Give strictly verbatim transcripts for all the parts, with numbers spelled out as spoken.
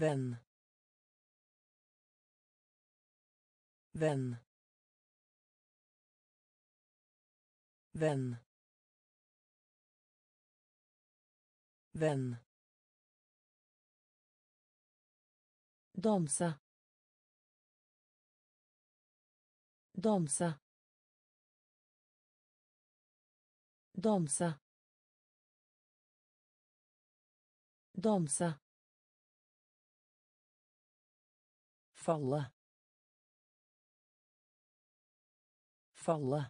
venn, venn, venn, venn, danse, danse, danse, danse, falle, falle,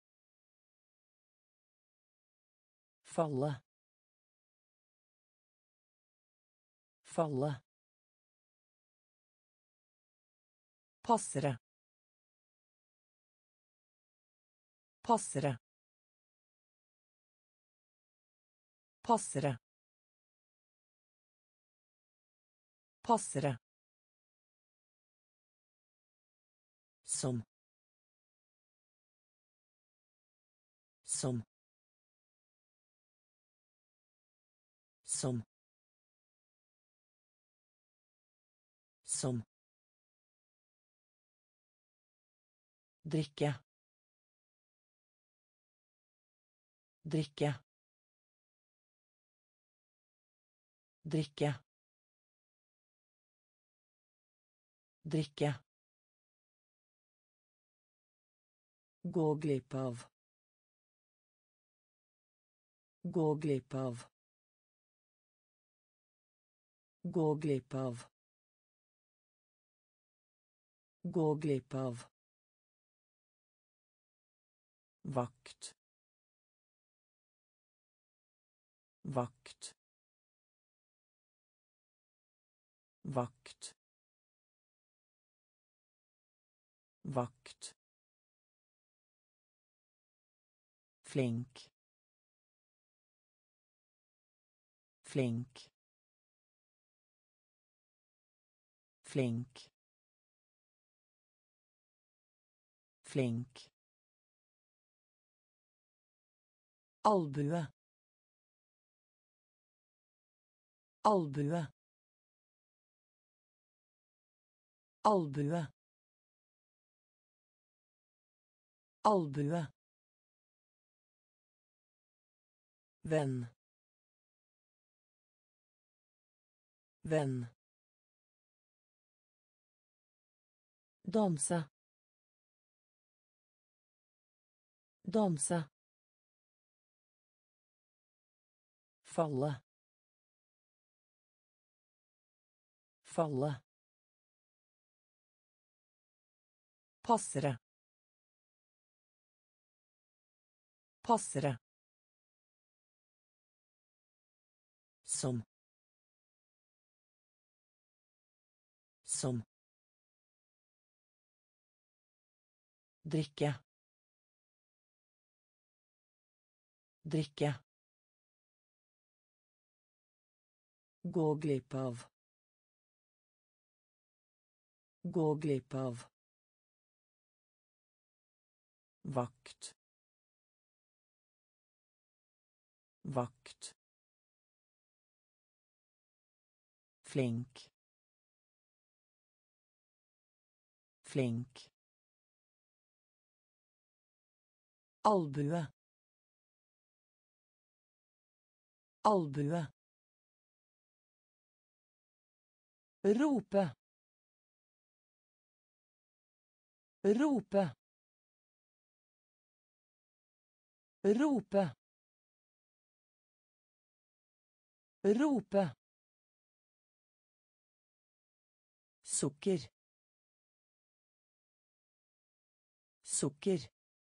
falle, falle, passere, passere, passere, passere, som, som, som, som, drikke, drikke, drikke, drikke, gå glipp av, gå glipp av, gå glipp av, gå glipp av, vakt, vakt, vakt, vakt, flink, flink, flink, flink, albue, albue, albue, albue, venn, venn, danse, danse, falle, falle, passere, passere, som, som, drikke, drikke, gå glipp av, gå glipp av, vakt, vakt, flink, flink, albue, albue, rope, rope, rope, rope, sukker, sukker,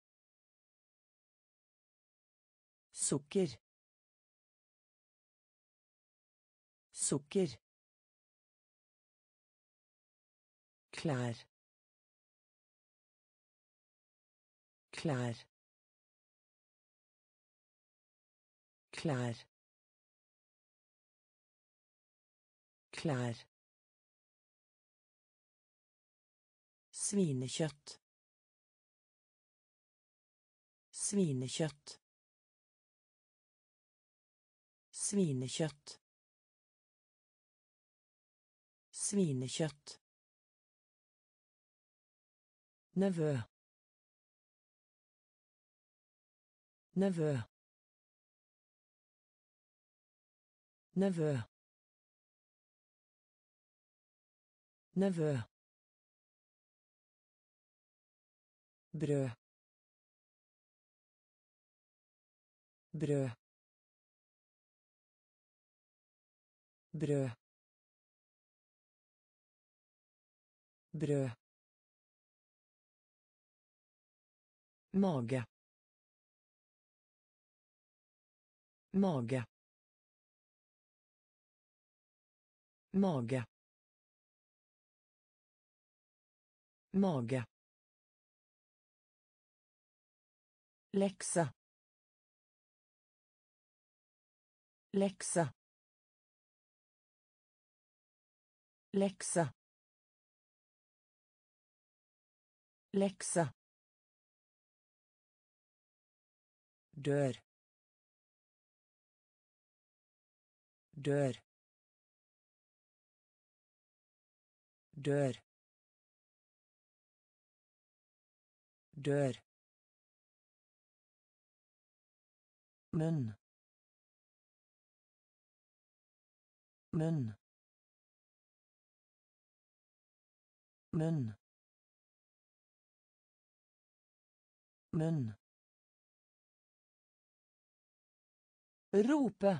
sukker, sukker, klær, klær, klær, klær, svinekjøtt, svinekjøtt, svinekjøtt, Svinekjøtt. Nevø. Nevø. Nevø. Nevø. Brød. Brød. Brød. Brød. Mage. Mage. Mage. Mage. Lekse. Lekse. Lekse. Lekse. Dør. Dør. Dør. Dør. Munn. Munn. Munn. Munn. Rope.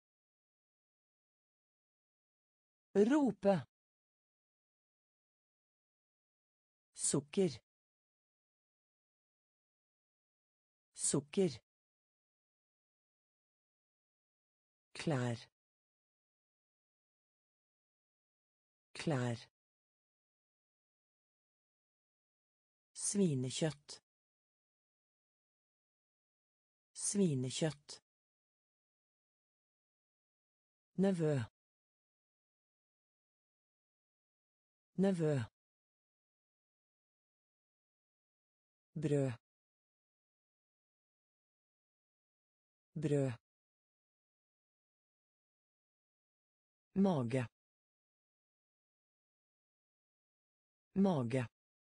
Rope. Sukker. Sukker. Klær. Klær. Svinekjøtt. Svinekjøtt. Nevø. Nevø. Brød. Brød. Mage. Mage.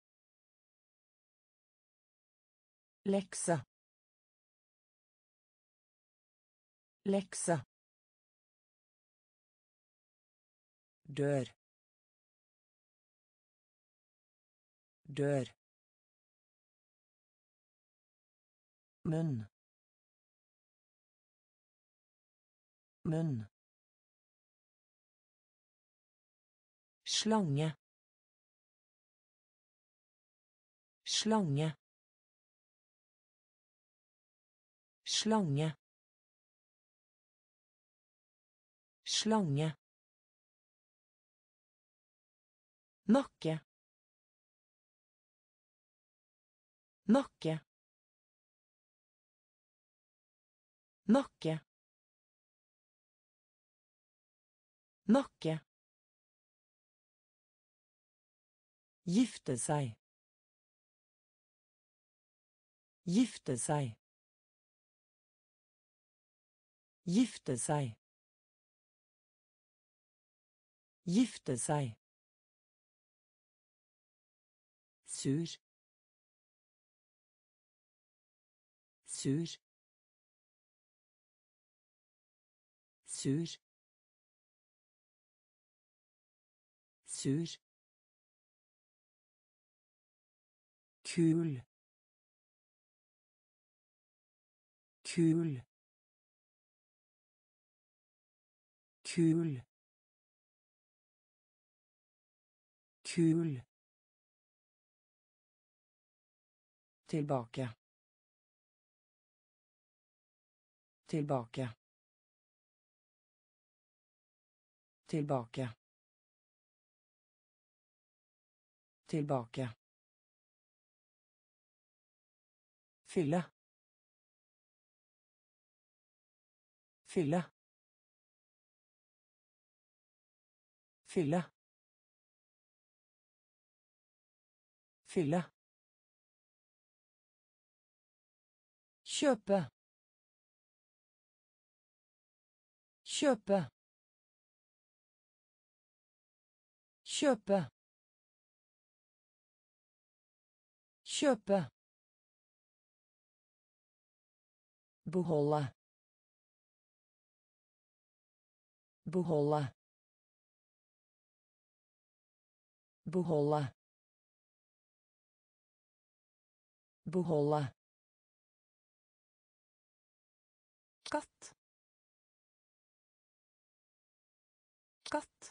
Lekse. Lekse. Dør. Dør. Munn. Munn. Slange. Slange. Slange. Slange. Nakke. Nakke. Nakke. Nakke. Gifte seg. Gifte seg. Gifte seg. Gifte seg. Sur. Sur. Sur. Sur. Kul. Kul. Kul. Kul. Tilbake. Tilbake. Tilbake. Tilbake. Fylle. Fylle. Fylle. Fylle. Kjøpe. Kjøpe. Kjøpe. Kjøpe. Beholde. Beholde. Beholde. Beholde. Katt. Katt.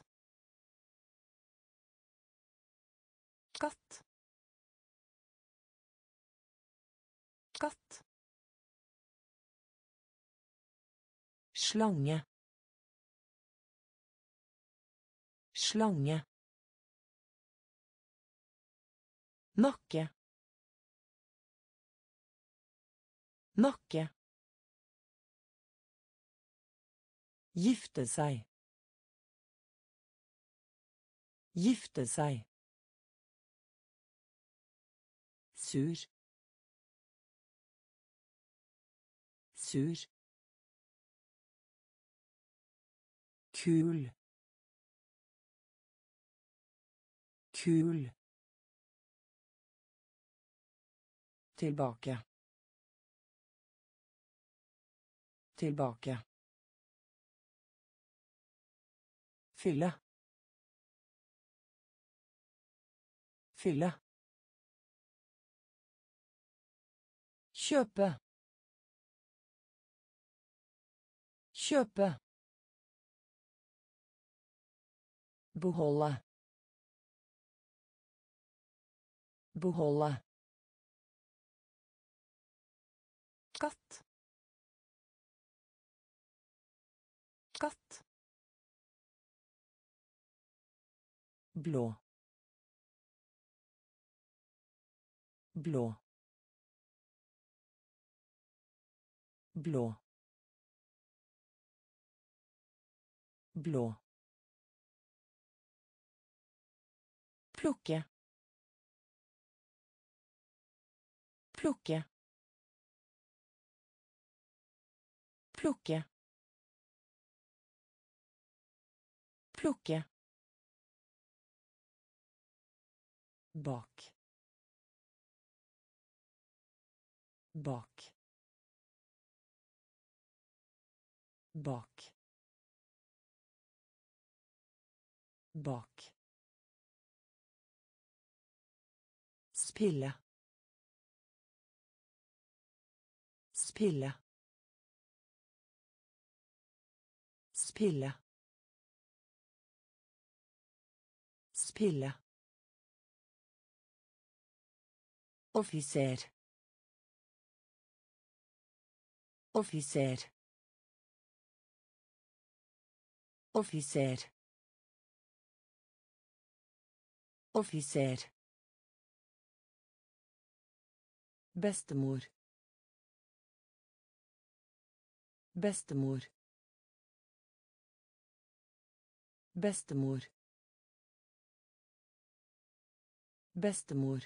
Katt. Katt. Slange. Slange. Nakke. Nakke. Gifte seg. Gifte seg. Sur. Sur. Kul. Kul. Tilbake. Tilbake. Fylle. Fylle. Kjøpe. Kjøpe. Beholde. Beholde. Katt. Katt. Blå. Blå. Blå. Blå. Plukke. Plukke. Plukke. Plukke. Bak. Bak. Bak. Bak. Spille. Spille. Spille. Spille. Offiser. Offiser. Offiser. Offiser. Bestemor. Bestemor. Bestemor. Bestemor.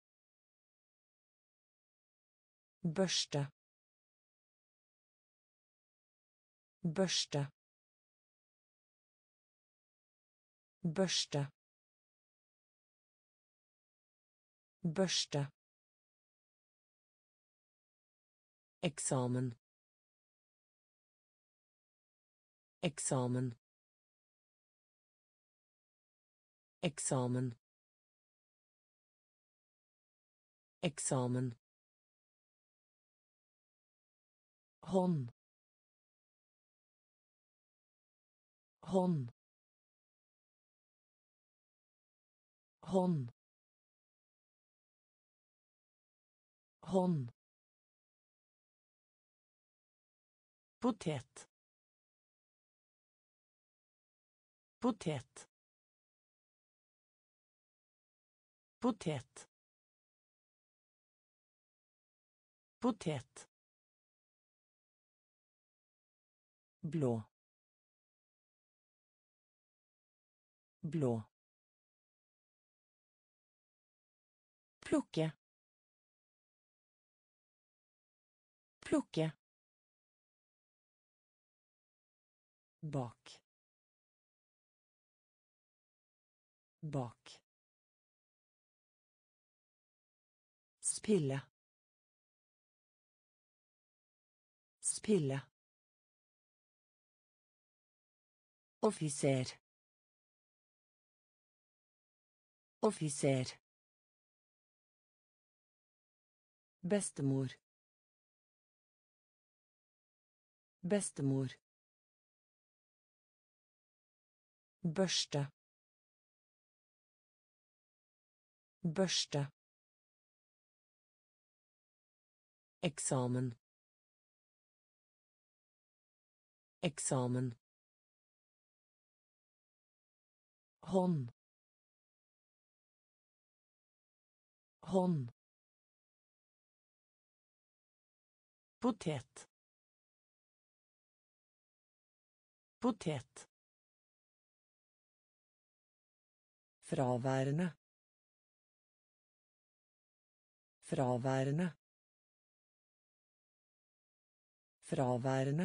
Børste. Børste. Børste. Børste. Eksamen. Eksamen. Eksamen. Eksamen. Hånd. Hånd. Hånd. Hånd. Potet. Potet. Potet. Potet. Blå. Blå. Plukke. Plukke. Bak. bak, spille, spille, offiser, offiser, bestemor, bestemor, børste, børste, eksamen, eksamen, hånd, hånd, potet, potet, fraværende, fraværende, fraværende,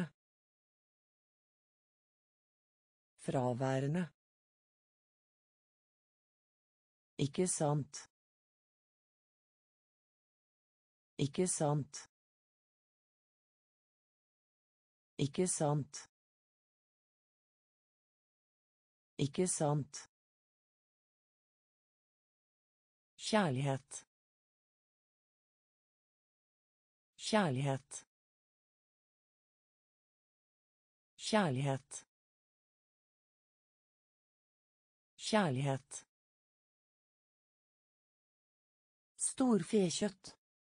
fraværende, ikke sant, ikke sant, ikke sant, ikke sant, kjærlighet, kjærlighet, kjærlighet, kjærlighet, storfekjøtt,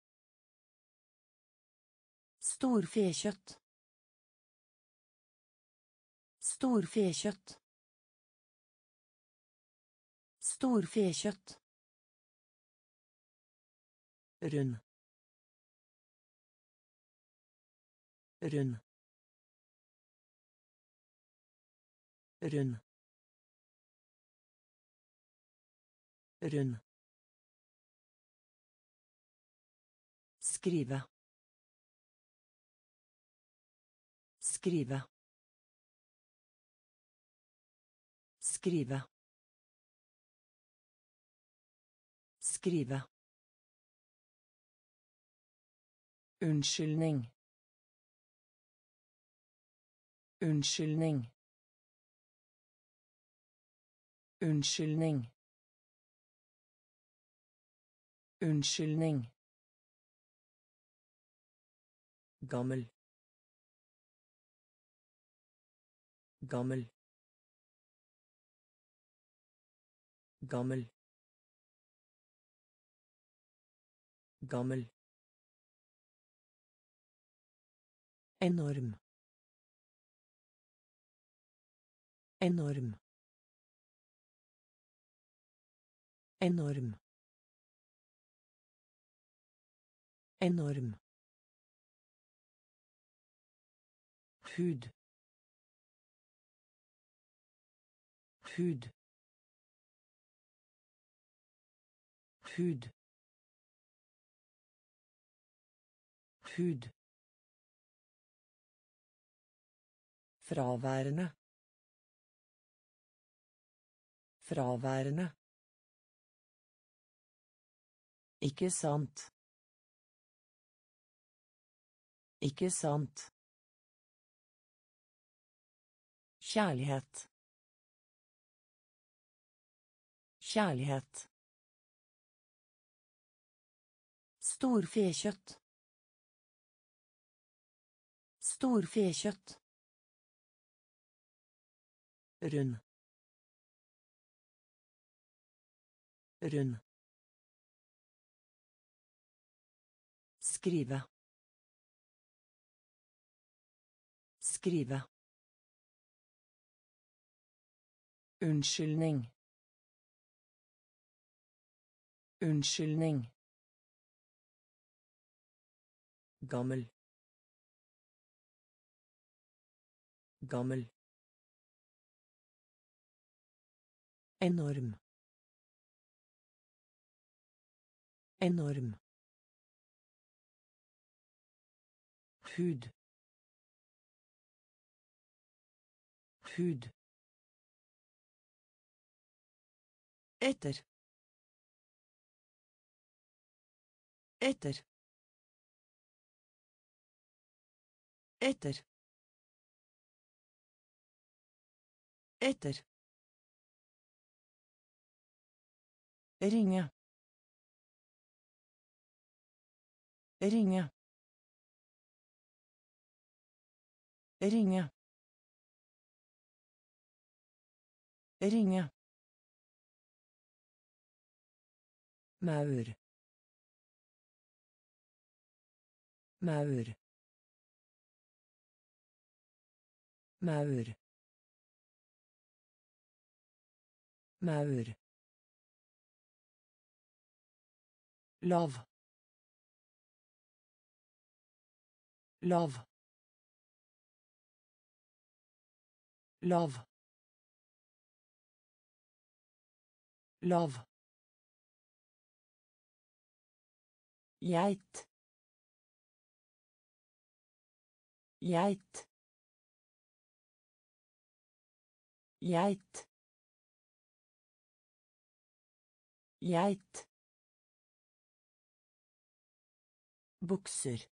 storfekjøtt, storfekjøtt, storfekjøtt, rund, rund, rund, rund, skrive, skrive, skrive, skrive, unnskyldning, unnskyldning, unnskyldning, unnskyldning, gammel, gammel, gammel, gammel, enorm, enorm, enorm, enorm, hud, hud, hud, hud, fraværende, fraværende, ikke sant, ikke sant, kjærlighet, kjærlighet, storfekjøtt, storfekjøtt, rund, rund, skrive, skrive, unnskyldning, unnskyldning, gammel, gammel, enorm, enorm, hud, hud, Etter. Etter. Etter. Etter. Ringe. Ringe. Ringe. Ringe. Maur. Maur. Maur. Maur. Lav. Lav. Lav. Lav. Geit. Geit. Geit. Geit. Bukser.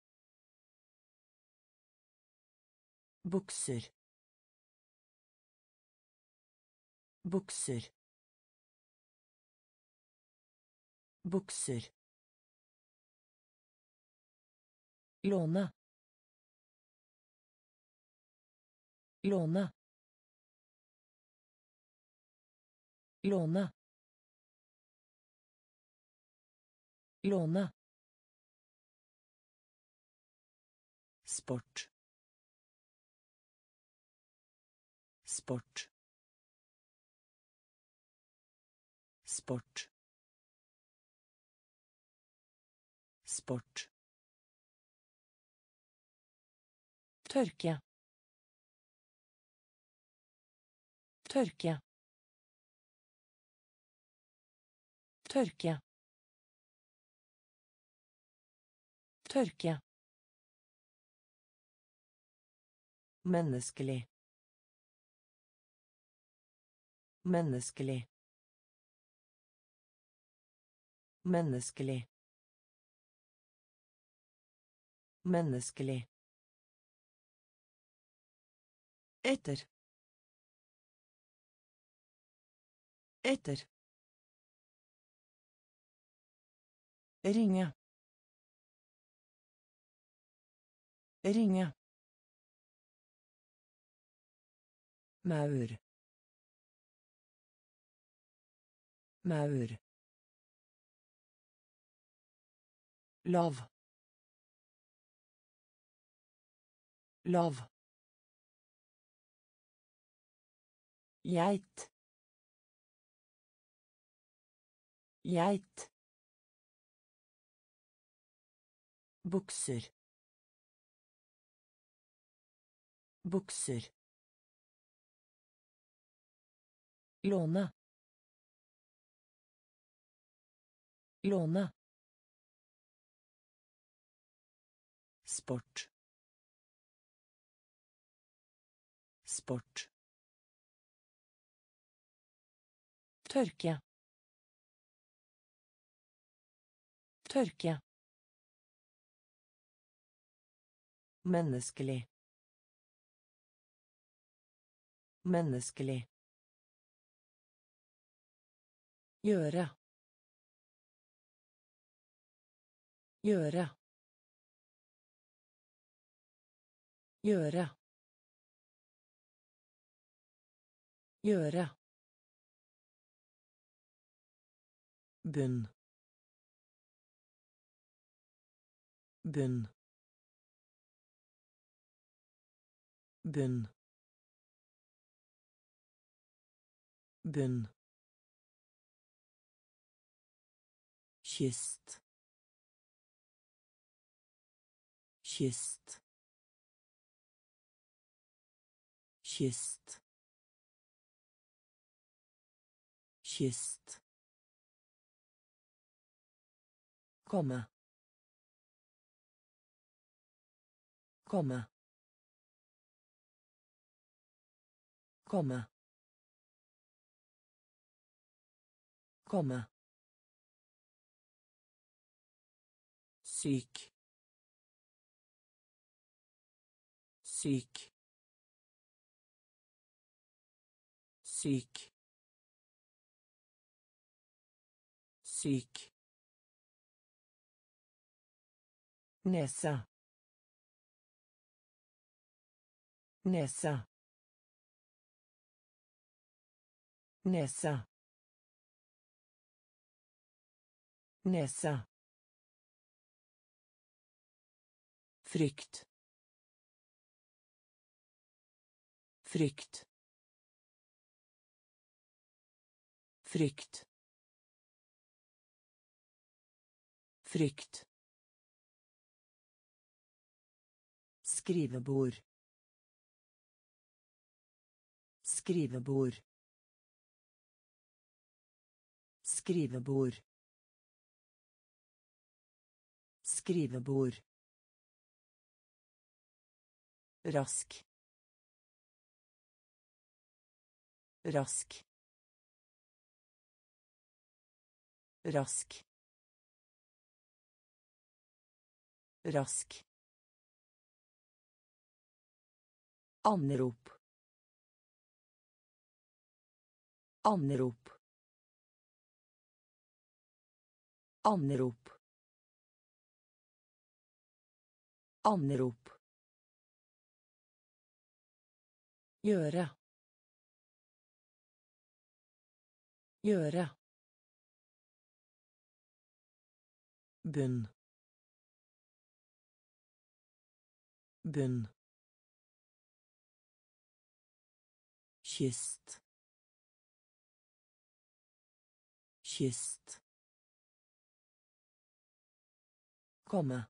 Bukser. Bukser. Bukser. Låne. Låne. Låne. Låne. Sport. Sport. Sport. Sport. Tørke. Tørke. Tørke. Tørke. Menneskelig. Menneskelig. Menneskelig. Menneskelig. Etter. Etter. Ringe. Ringe. Maur. Maur. Lav. Lav. Geit. Geit. Bukser. Bukser. Låne. Låne. Sport. Sport. Tørke. Tørke. Menneskelig. Menneskelig. Gjøre. Gjøre. Gjøre. Gjøre. Bunn. Bunn. Bunn. Bunn. Kyst. Kyst. Kyst. Kyst. Komme. Komme. Komme. Komme. Syk. Syk. Syk. Syk. Nese. Nese. Nese. Nese. Frykt. Frykt. Frykt. Frykt. Skrivebord. Skrivebord. Skrivebord. Skrivebord. Rask. Rask. Rask. Rask. Anrop. Anrop. Anrop. Anrop. Gjøre. Gjøre. Bunn. Bunn. Kyst. Kyst. Komme.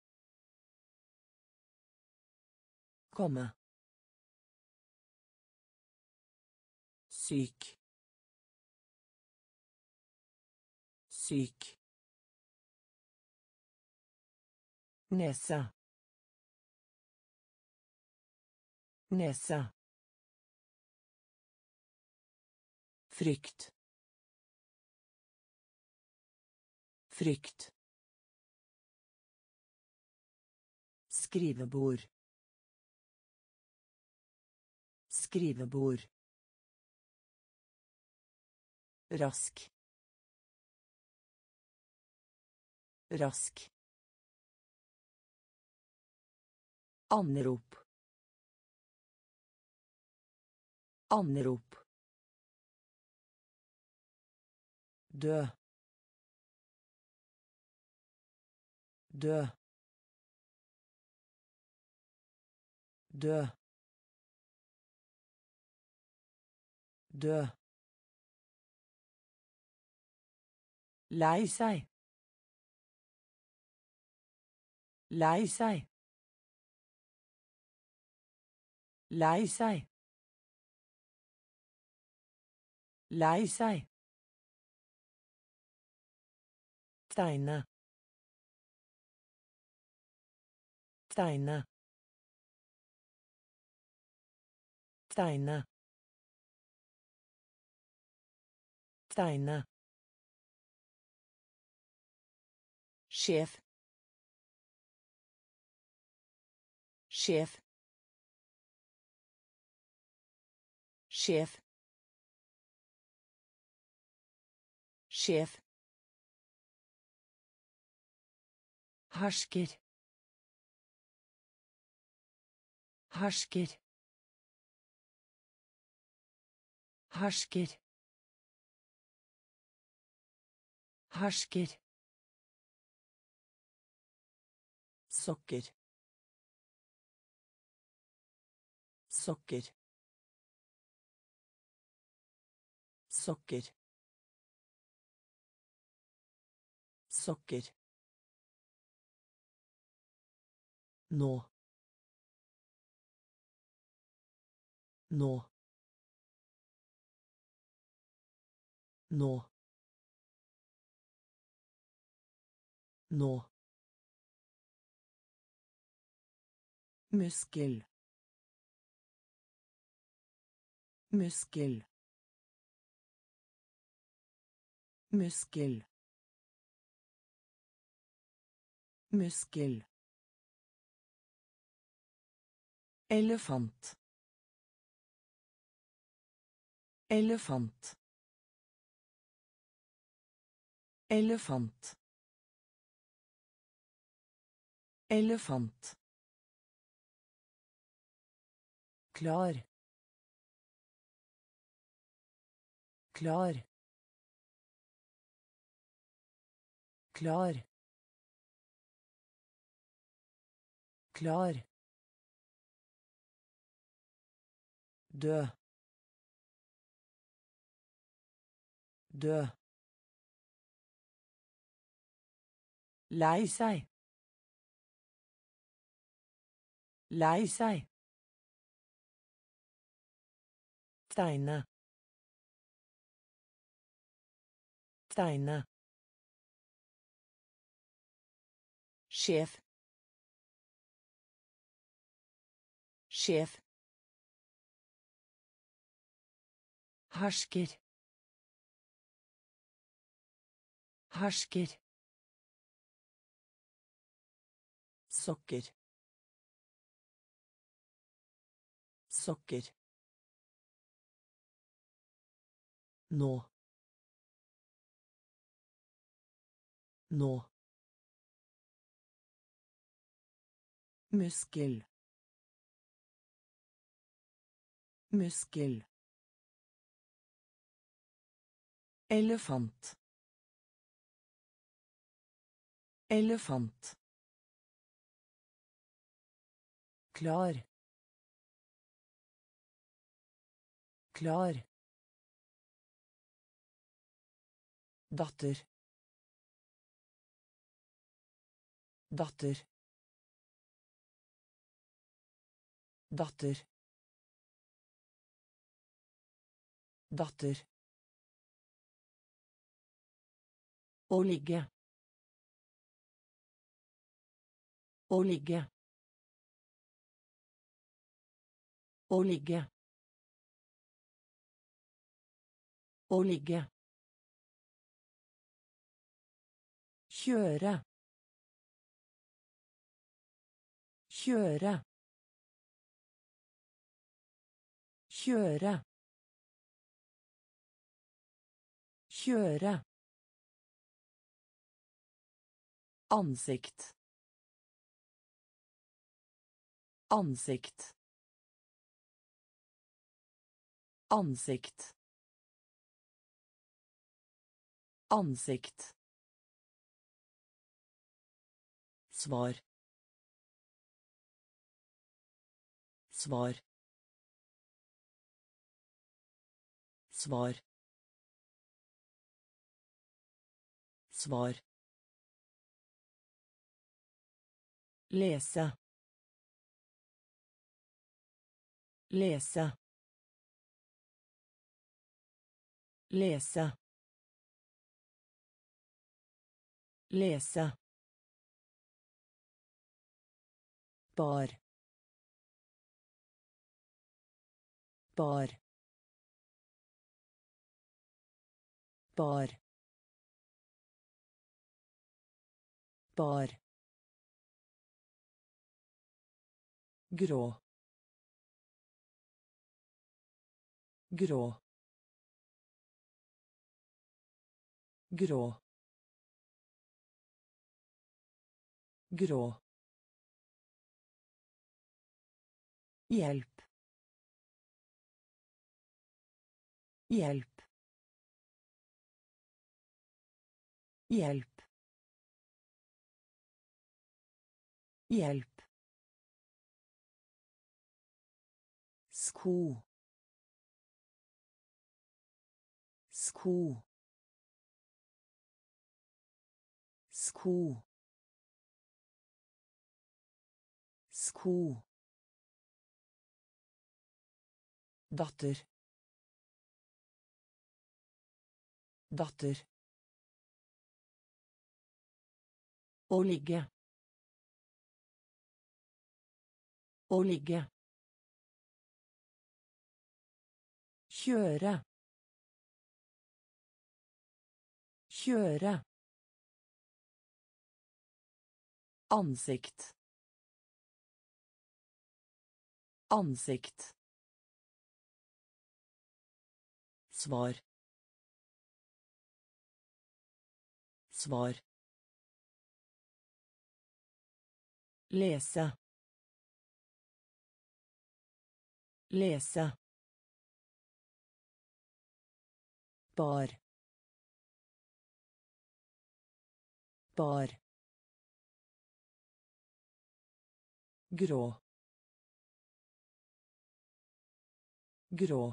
Komme. Syk. Syk. Nese. Nese. Frykt. Frykt. Skrivebord. Skrivebord. Rask. Rask. Anrop. Anrop. Dø. Dø. Dø. Dø. Lei seg. Lei seg. Lei seg. Lei seg. Tegne. Tegne. Tegne. Tegne. Sjef. Sjef. Sjef. Sjef. Hersker. Hersker. Hersker. Hersker. Sokker. Sokker. Sokker. Sokker. Nå. Nå. Nå. Nå. Muskel. Muskel. muskel, muskel, elefant, elefant, elefant, elefant, klar, klar, klar, klar, dø, dø, lei seg, lei seg, tegne, tegne, sjef, sjef, hersker, hersker, sokker, sokker, nå, nå, muskel, muskel, elefant, elefant, klar, klar, datter, datter, datter, datter, å ligge, å ligge, å ligge, å ligge, kjøre, kjøre, kjøre, kjøre, ansikt, ansikt, ansikt, ansikt, svar, svar, svar, svar, lese, lese, lese, lese, bar, bar, bar, bar, grå, grå, grå, grå, hjelp, hjelp, hjelp, hjelp, sko, sko, sko, sko, datter, datter, å ligge, å ligge, kjøre, Kjøre. Ansikt. Ansikt. Svar. Svar. Lese. Lese. Bar. Bar. Grå. Grå.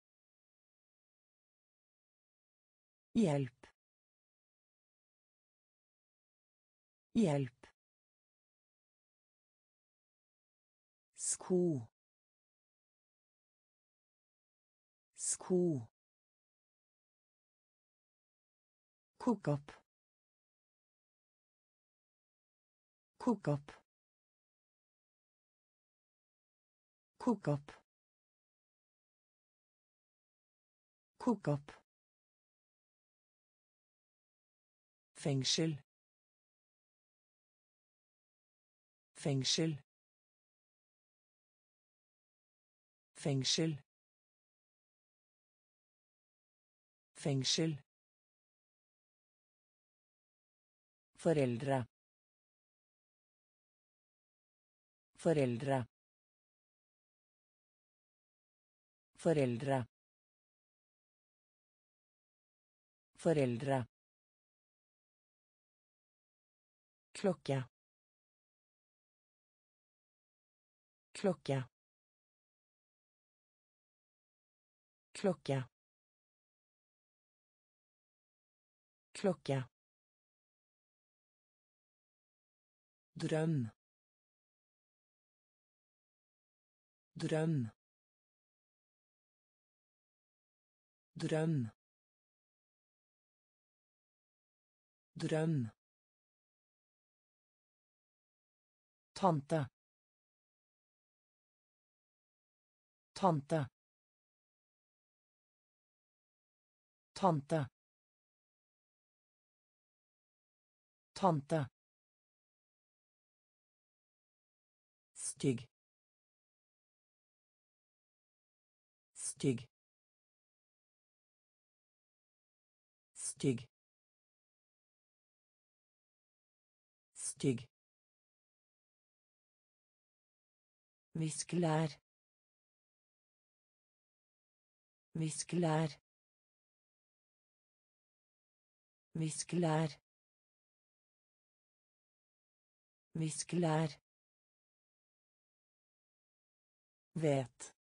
Hjelp. Hjelp. Sko. Sko. Kok opp. Kok opp. Kok opp. Kok opp. Fengsel. Fengsel. Fengsel. Fengsel. Foreldre. Foreldre. Foreldre. Foreldre. Klokke. Klokke. Klokke. Klokke. Drøm. Drøm. Drøm. Drøm. Tante. Tante. Tante. Tante. Stygg. Stygg. Stygg. Stygg. Viskelær. Viskelær. Viskelær. Viskelær. Vet.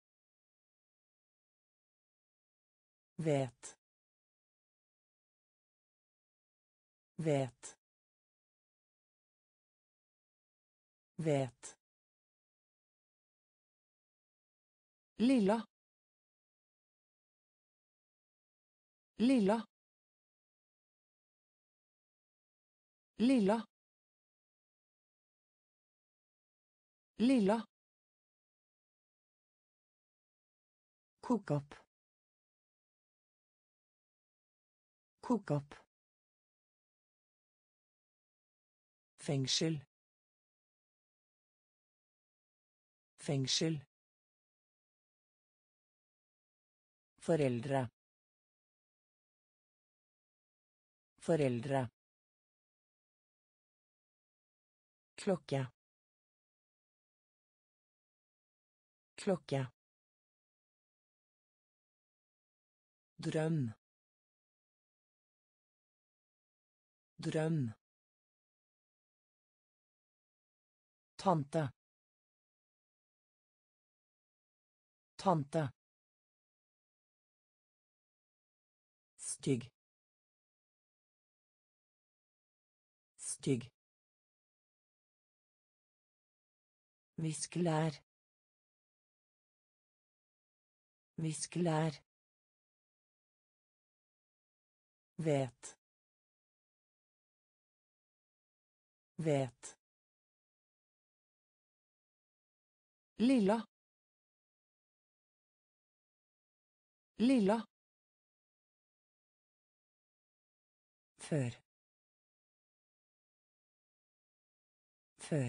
Vet. Vet. Vet. Lilla. Lilla. Lilla. Lilla. Kok opp. Kok opp. Fengsel. Fengsel. Foreldre. Foreldre. Klokke. Klokke. Drøm. Drøm. Tante. Tante. Stygg. Stygg. Viskelær. Viskelær. Vet. Vet. Lilla. Lilla. Før. Før.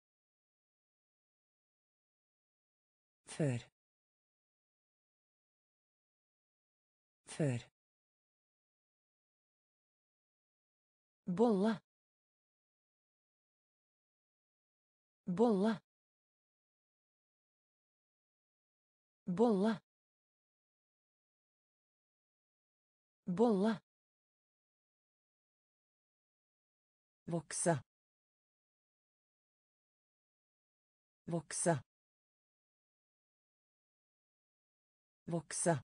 Før. Før. Bolle. Bolle. Bolle. Bolle. Vokse. Vokse. Vokse.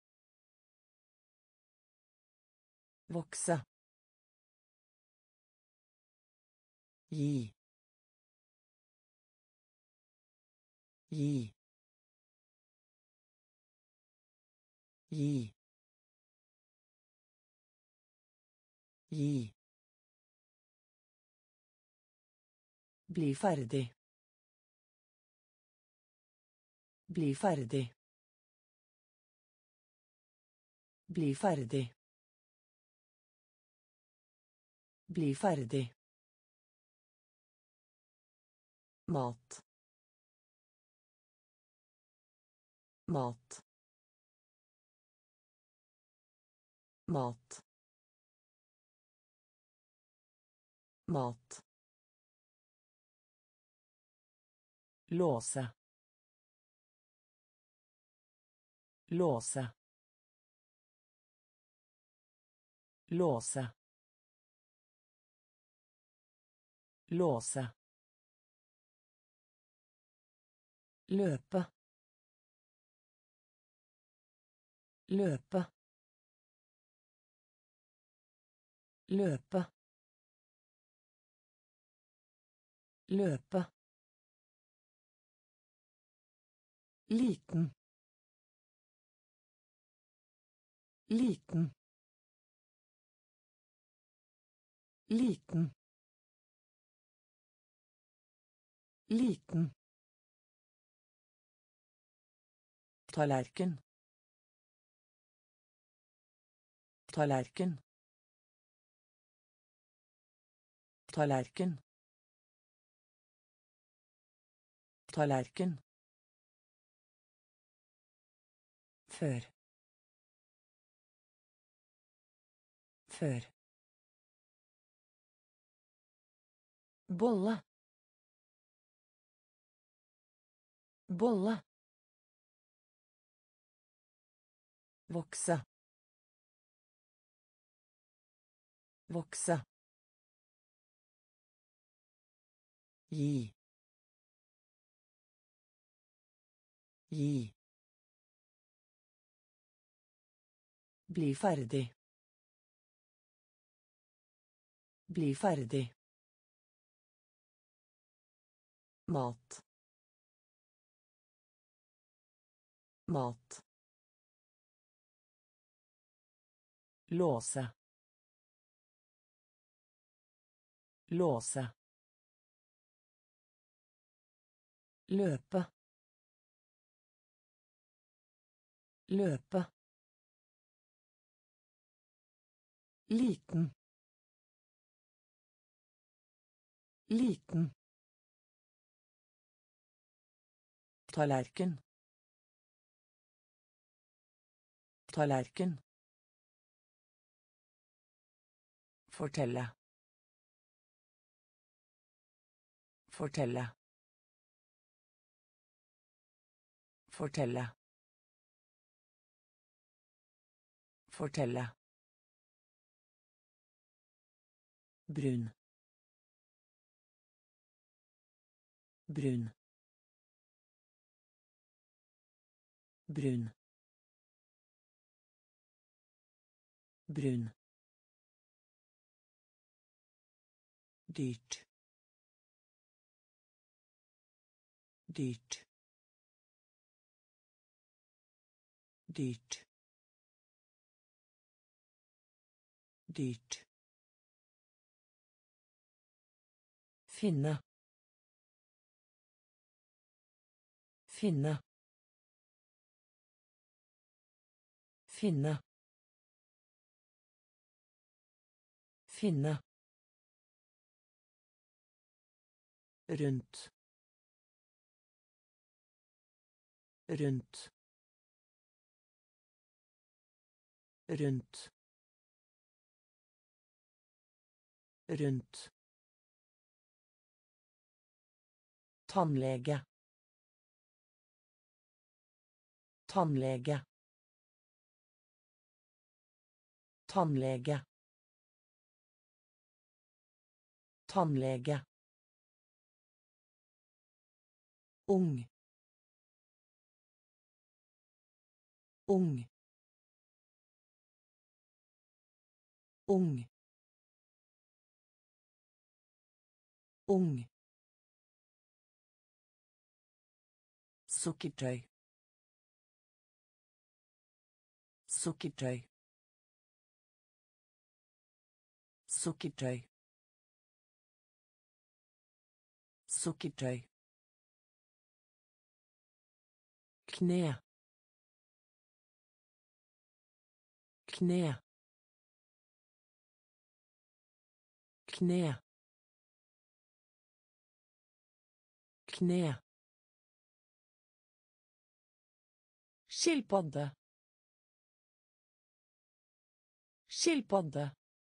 Vokse. Gi. Gi. Gi. Gi. Bli ferdig. Bli ferdig. Bli ferdig. Bli ferdig. Mat. Mat. Mat. Mat. Låse. Låse. Låse. Låse. Løpe. Løpe. Løpe. Løpe. Liten. Liten. Liten. Liten. Tallerken. Tallerken. Tallerken. Tallerken. Før. Før. Bolle. Bolle. Vokse. Vokse. Gi. Gi. Bli ferdig. Bli ferdig. Mat. Mat. Låse. Låse. Løpe. Løpe. Liten. Liten. Tallerken. Tallerken. Fortelle. Fortelle. Fortelle. Fortelle. Brun. Brun. Brun. Brun. Dyrt. Dyrt. Dyrt. Dyrt. Finne. Finne. Finne. Finne. Rundt. Rundt. Rundt. Rundt. Tannlege. Tannlege. Tannlege. Tannlege. Ung. Ung. Ung. Ung. Sukkertøy. Sukkertøy. Sukkertøy. Sukkertøy. Kne. Kne. Kne. Kne. Skilpadde. Skilpadde.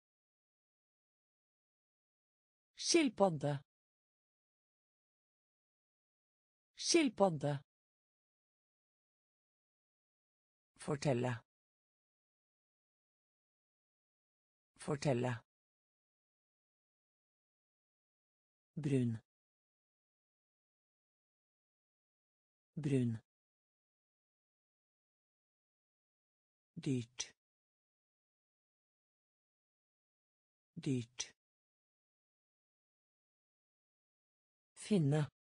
Skilpadde. Skilpadde. Fortelle. Fortelle. Brun. Brun. Dyrt. Dyrt. Finne.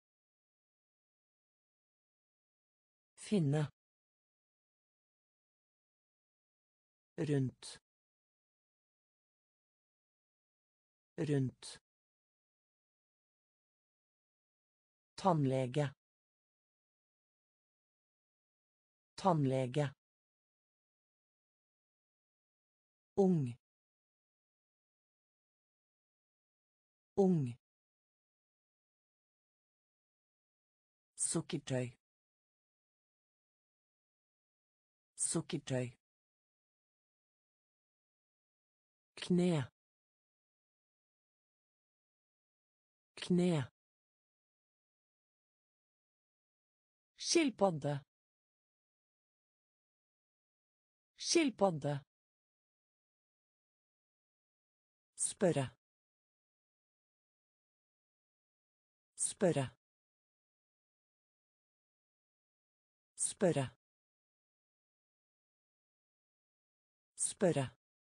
Finne. Rundt. Rundt. Tannlege. Tannlege. Ung. Ung. Sukkertøy. Sukkertøy. Kne. Kne. Skilpadde. Skilpadde. Spørre. Spørre. Spørre. Spørre.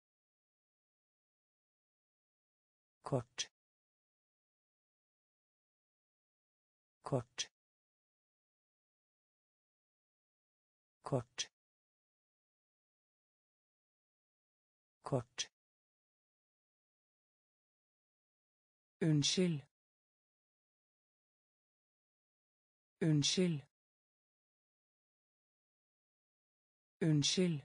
Kort. Kort. Kort. Kort. Unnskyld. Unnskyld. Unnskyld.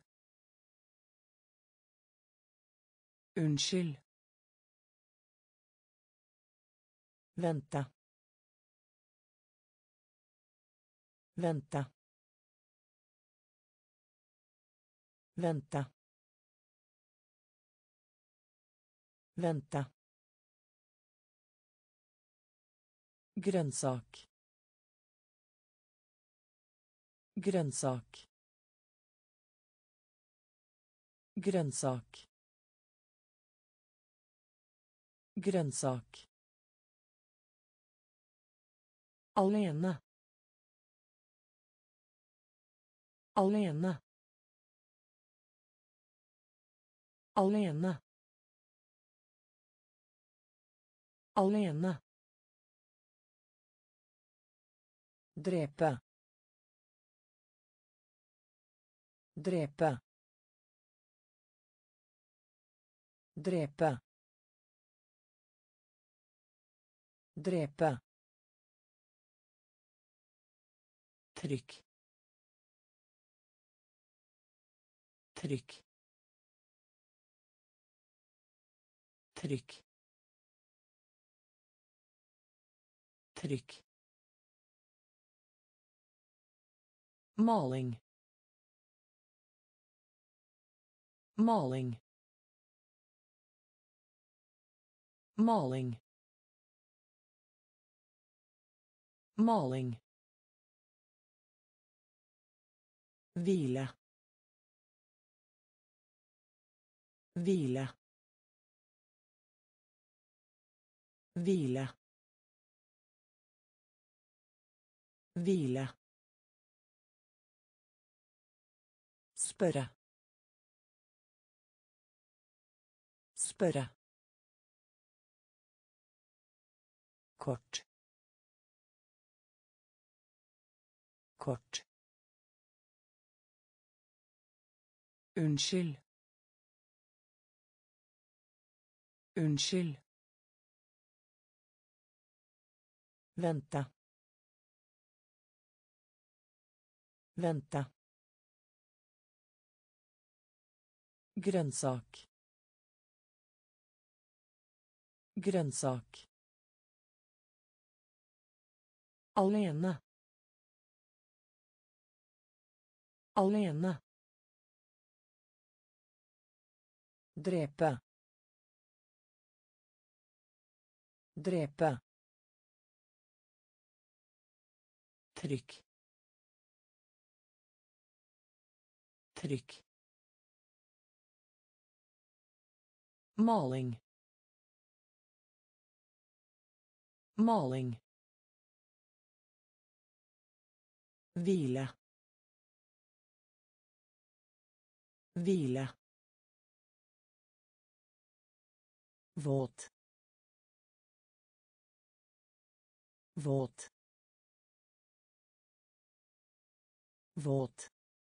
Unnskyld. Vente. Vente. Vente. Vente. Grønnsak. Grønnsak. Grønnsak. Grønnsak. Alene. Alene. Alene. Alene. Drepe. Drepe. Drepe. Drepe. Trykk. Trykk. Trykk. Trykk. Maling. Maling. Maling. Maling. Hvile. Hvile. Hvile. Hvile. Spørre. Spørre. Kort. Kort. Unnskyld. Unnskyld. Vente. Vente. Grønnsak. Grønnsak. Alene. Alene. Drepe. Drepe. Trykk. Trykk. Maling. Maling. Hvile. Hvile. Våt. Våt. Våt.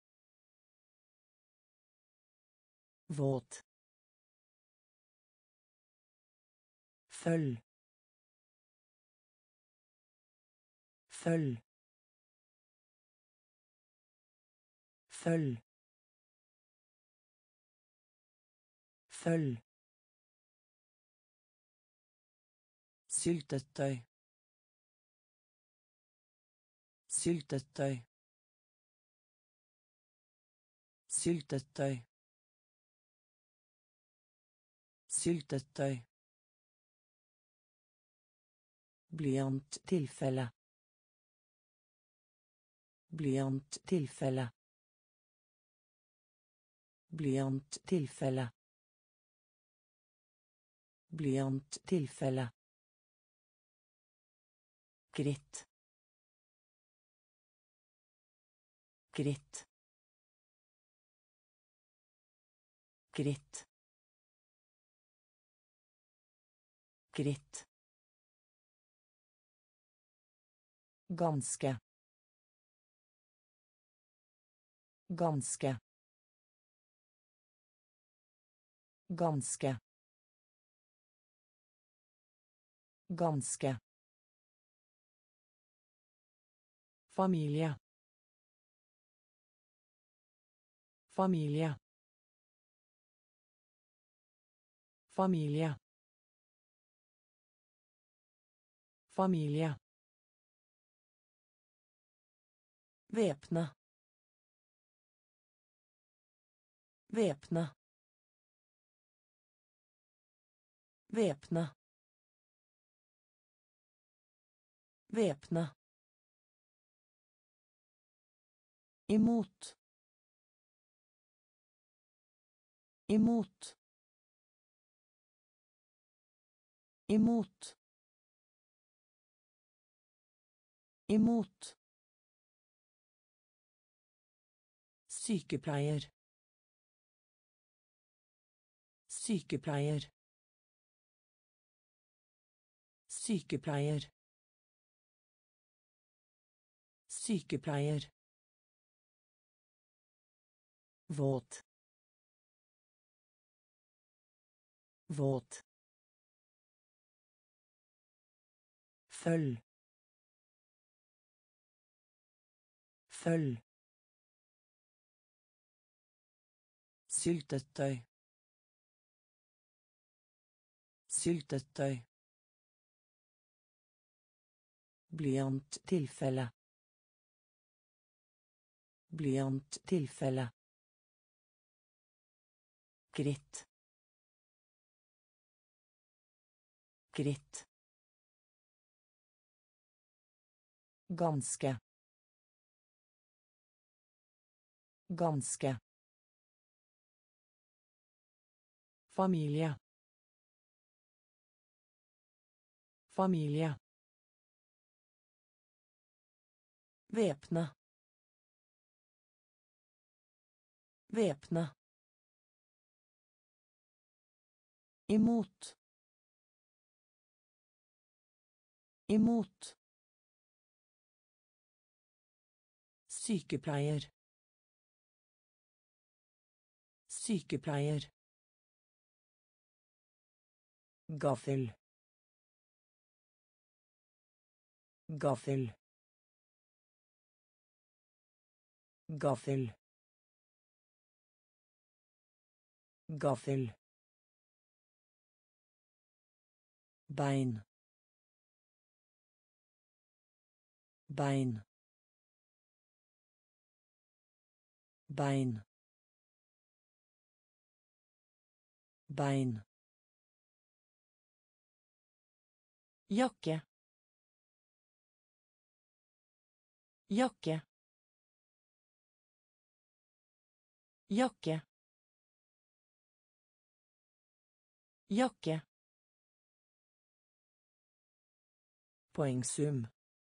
Våt. Følg. Følg. Følg. Følg. Syltetøy. Syltetøy. Syltetøy. Syltetøy. Blyanttilfelle. Blyanttilfelle. Blyanttilfelle. Blyanttilfelle. Gritt. Gritt. Gritt. Gritt. Ganske. Ganske. Ganske. Ganske. Familie. Familie. Familie. Familie. Væpne. Væpne. Væpne. Væpne. Imot. Imot. Imot. Imot. Sykepleier. Sykepleier. Sykepleier. Sykepleier. Våt. Våt. Følg. Følg. Syltetøy. Syltetøy. Blyanttilfelle. Blyanttilfelle. Gritt. Gritt. Ganske. Ganske. Familie. Familie. Væpne. Væpne. Imot. Imot. Sykepleier. Sykepleier. Gaffel. Gaffel. Gaffel. Gaffel. Bein. Bein. Bein. Bein. Jakke. Jakke. Jakke. Jakke. Poengsum.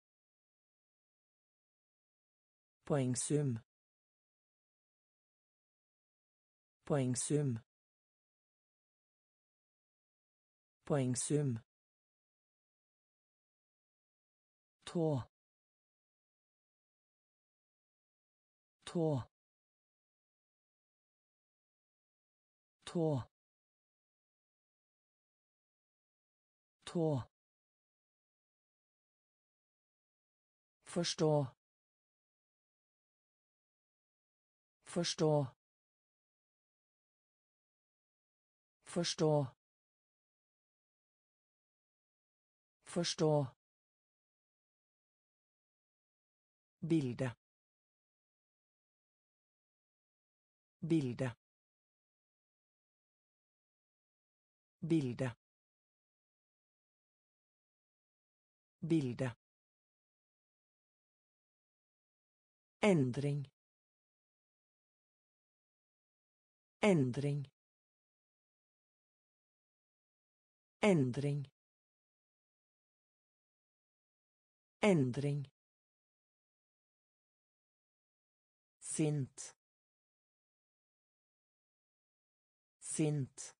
Poengsum. Poengsum. Poengsum. Tå. Tå. Tå. Tå. Forstå. Forstå. Forstå. Forstå. Bilde. Bilde. Bilde. Bilde. Endring. Endring. Endring. Endring. Sint. Sint.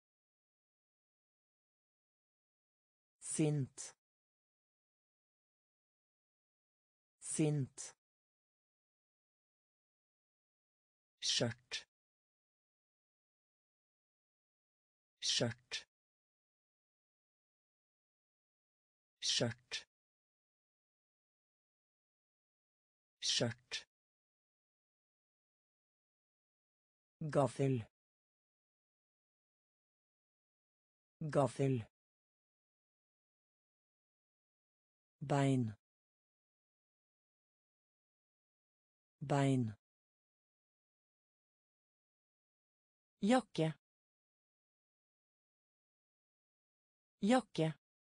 Sint. Sint. Skjørt. Skjørt. Skjørt. Skjørt. Gaffel. Gaffel. Bein. Bein. Jakke. Jakke.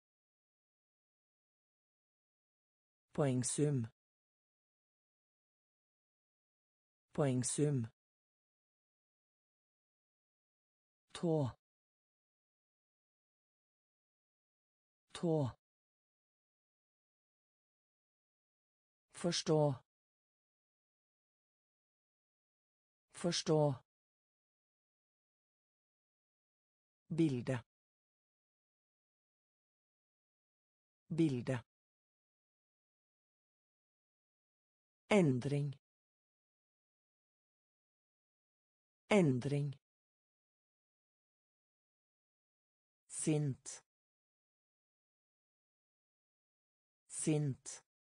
Poengsum. Poengsum. Tå. Tå. Forstå. Forstå. Bilde. Bilde. Endring. Endring. Sint. Sint.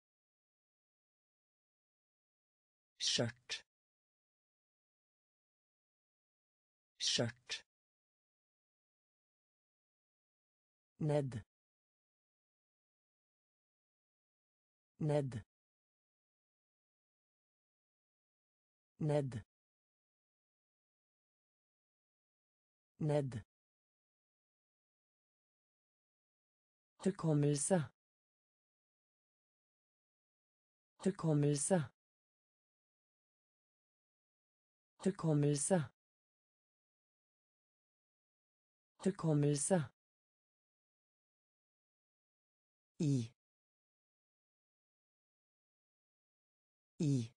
Skjørt. Skjørt. ned, ned, ned, ned, hukommelse, hukommelse, hukommelse, hukommelse, i, i,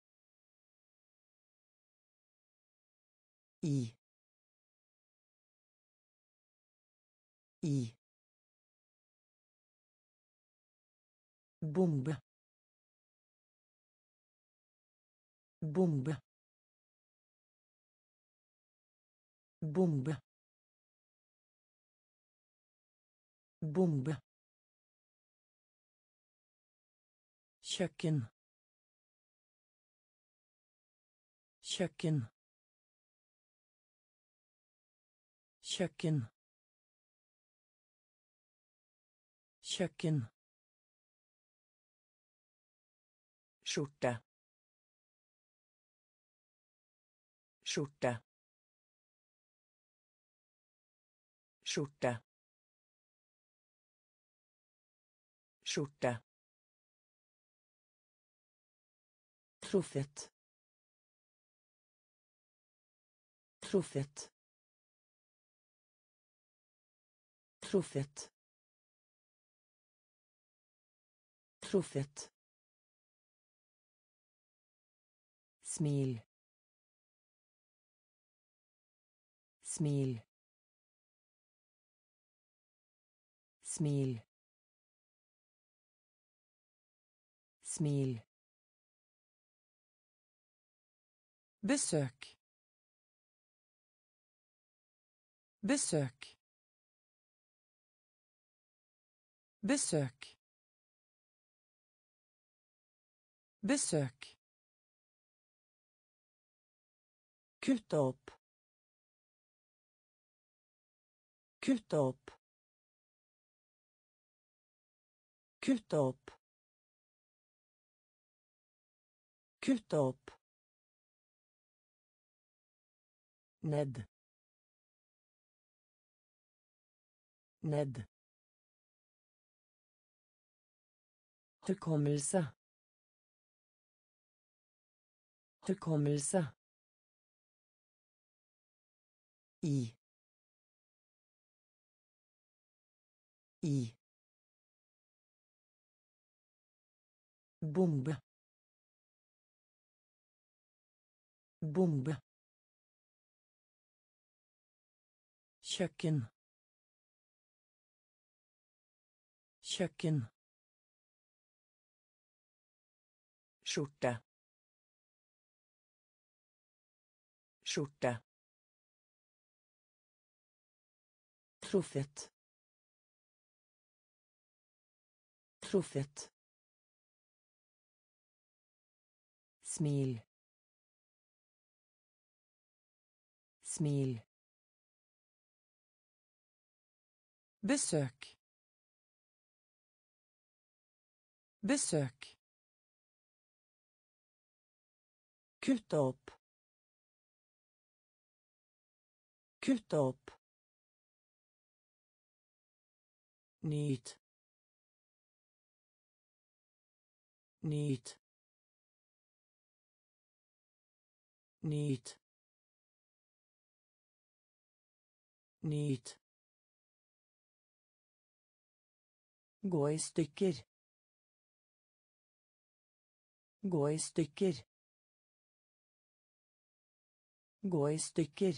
i, i, bombe, bombe, bombe, bombe, kjøkken, kjøkken, kjøkken, kjøkken, skjorte, skjorte, skjorte, skjorte, truffet, truffet, truffet, truffet, smil, smil, smil, smil, besøk, besøk, besøk, besøk, kutte opp, kutte opp, kutte opp, kutte opp, ned, ned, hukommelse, hukommelse, i, i, bombe, bombe, kjøkken, kjøkken, skjorte, skjorte, truffet, truffet, smil, smil, besøk, besøk, kutte opp, kutte opp, nyt, nyt, nyt, nyt, gå i stykker, gå i stykker, gå i stykker,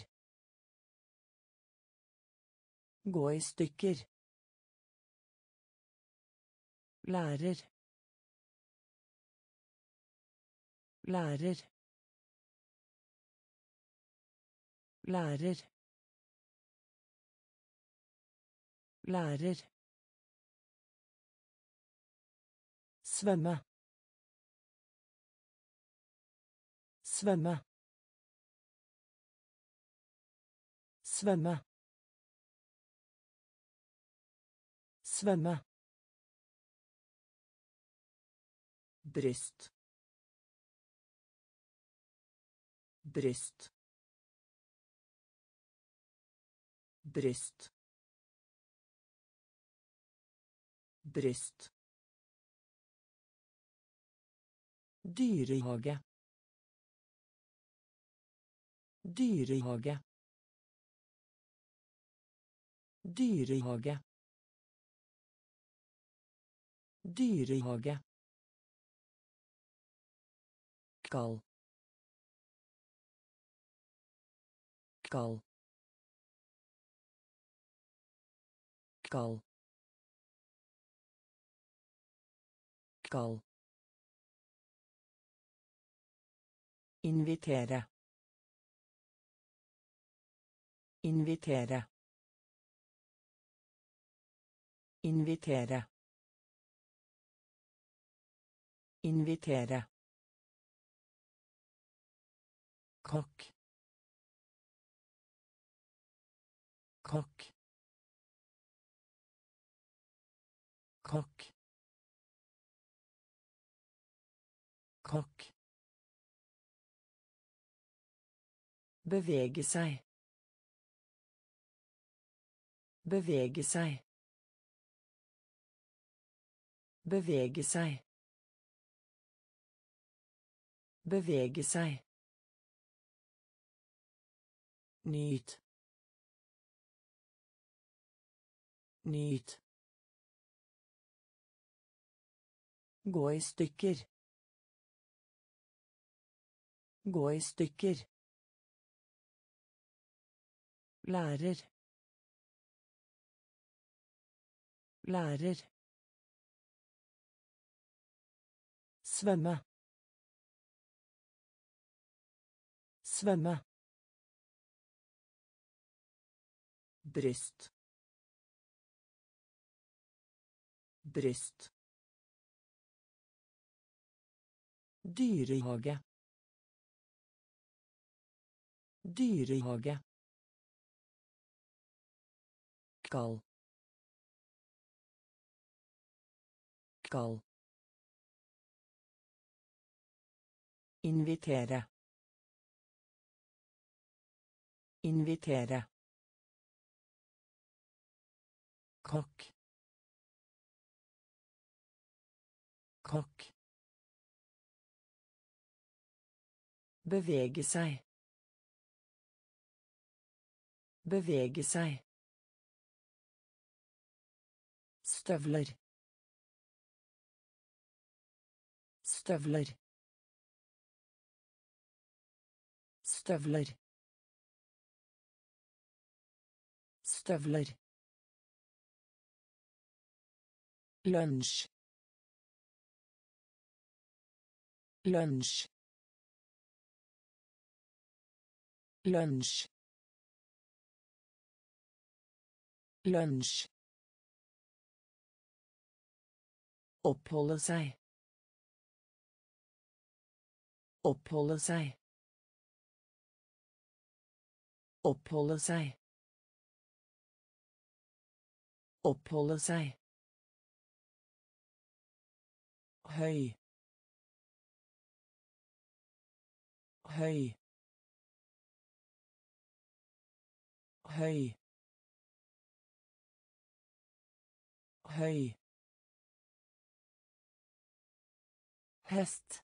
gå i stykker, lærer, lærer, lærer, lærer, svømme, svømme, svømme, Svømme. Bryst. Bryst. Bryst. Bryst. Dyrehage. Dyrehage. Dyrehage. Dyrehage. Kall. Kall. Kall. Kall. Invitere. Invitere. Invitere. Invitere. Kokk. Kokk. Kokk. Kokk. Bevege seg. Bevege seg. Bevege seg. Bevege seg. Nyt. Nyt. Gå i stykker. Gå i stykker. Lærer. Lærer. Svømme. Svømme. Bryst. Bryst. Dyrehage. Dyrehage. Kall. Kall. Invitere. Invitere. Kokk. Kokk. Bevege seg. Bevege seg. Støvler. Støvler. Støvler. Støvler. Lunsj. Lunsj. Lunsj. Lunsj. Oppholde seg. Oppholde seg. Oppholde seg. Oppholde seg. Høy. Høy. Høy. Høy. Hest.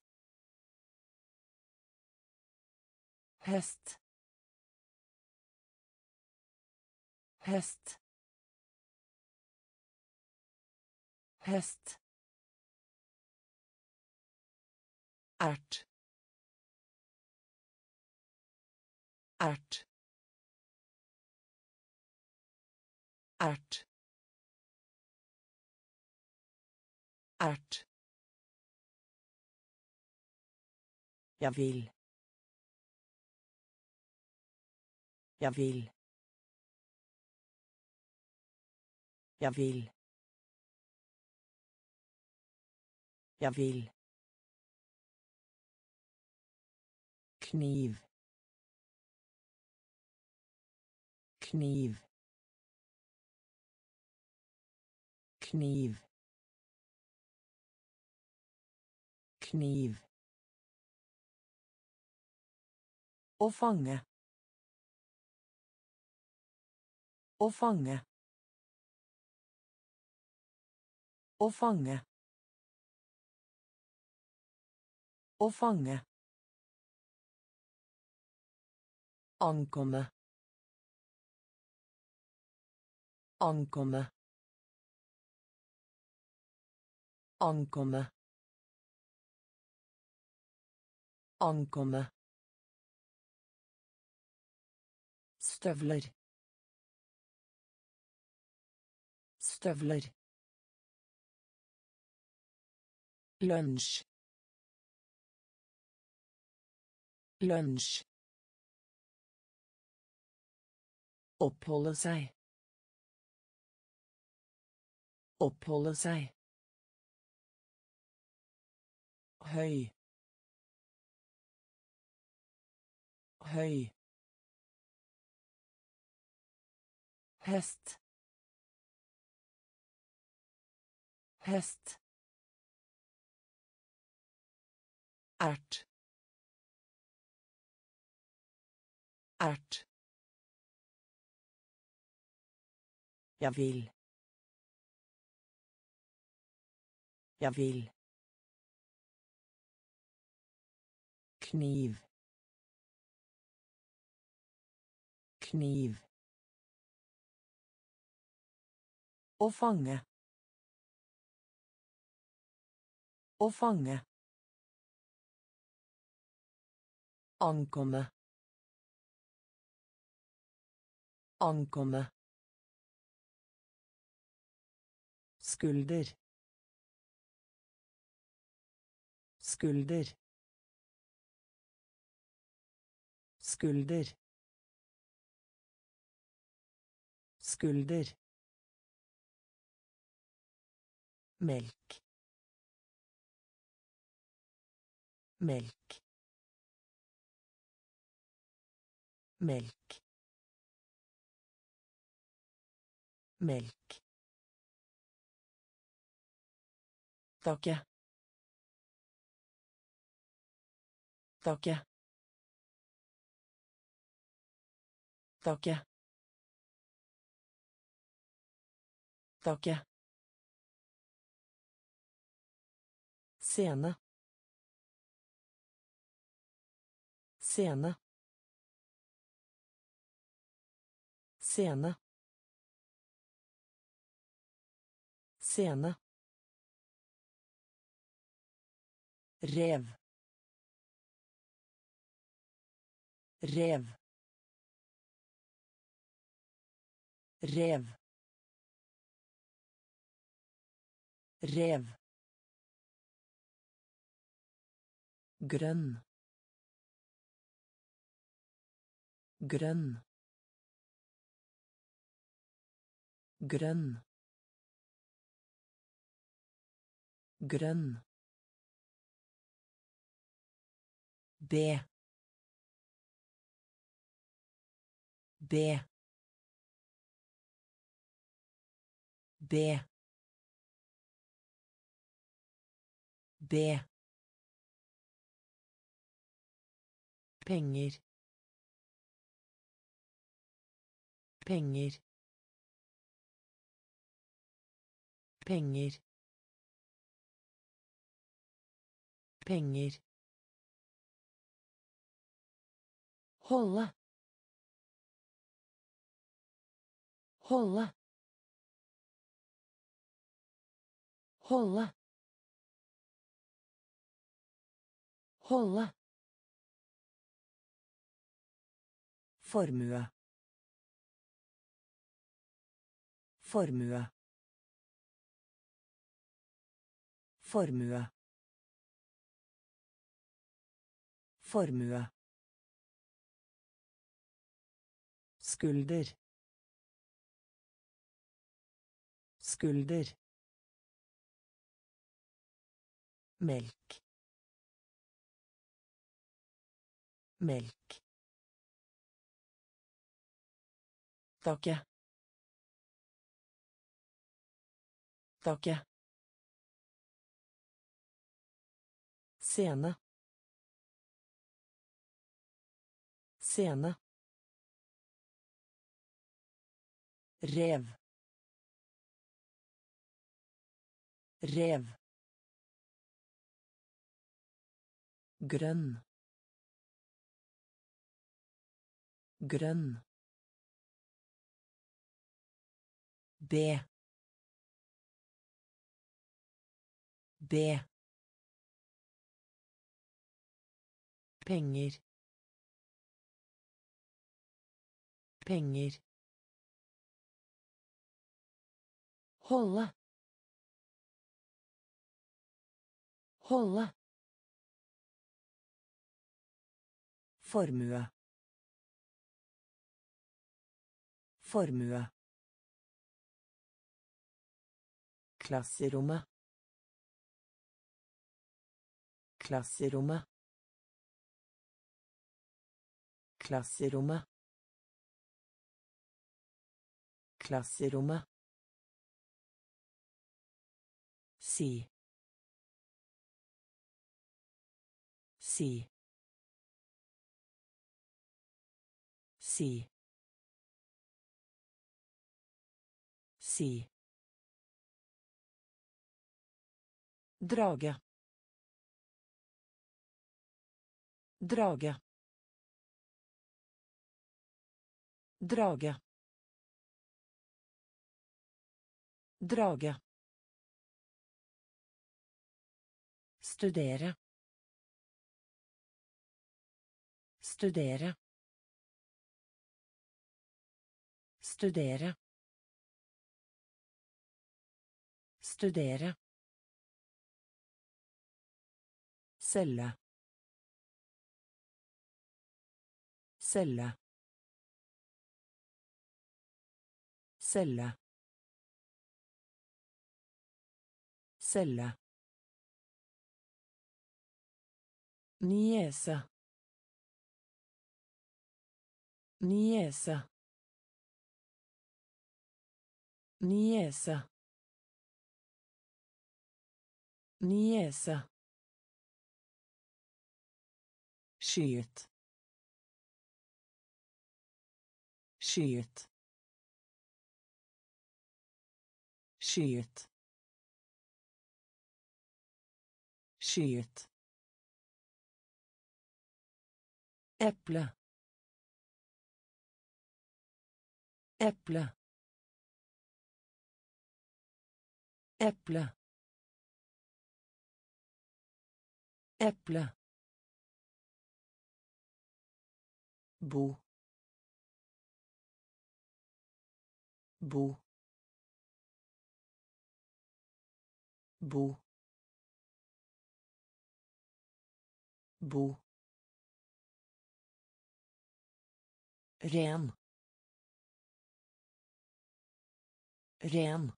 Hest. Hest. Hest. Ert. Ert. Ert. Ert. Jeg vil. Jeg vil. Jeg vil. Jeg vil. Kniv. Kniv. kniv, kniv, å fange, å fange, å fange, å fange, ankomme, ankomme, ankomme, ankomme, støvler, støvler, lunsj, lunsj, oppholde seg, oppholde seg, høy, høy, hest, hest, ert, ert, jeg vil, jeg vil, kniv, kniv, å fange, å fange, ankomme, ankomme, skulder, skulder, skulder, skulder, melk, melk, melk, melk, takke, takke, takke, takke, scene, scene, scene, scene, rev, rev, rev, rev, grønn, grønn, grønn, grønn, B, B, B, B, penger, penger, penger, penger, holde, holde, holde, holde, formue, formue, formue, formue, skulder, skulder, melk, melk, takke, Isstake. Scene. Scene. Rev. Rev. Grønn. Grønn. B. B. Penger. Penger. Holde. Holde. Formue. Formue. Klasserommet. Klasserommet. Klasserommet. Klasserommet. Si. Si. Si. Si. Drage. Drage. Drage. Drage. Studere. Studere. Studere. Studere. Celle. Celle. Celle. Celle. Niese. Niese. Niese. Niese. Skyet. Skyet. Skyet. Skyet. Äpple. Äpple. Äpple. Äpple. Bo. Bo. Bo. Bo. Ren. Ren.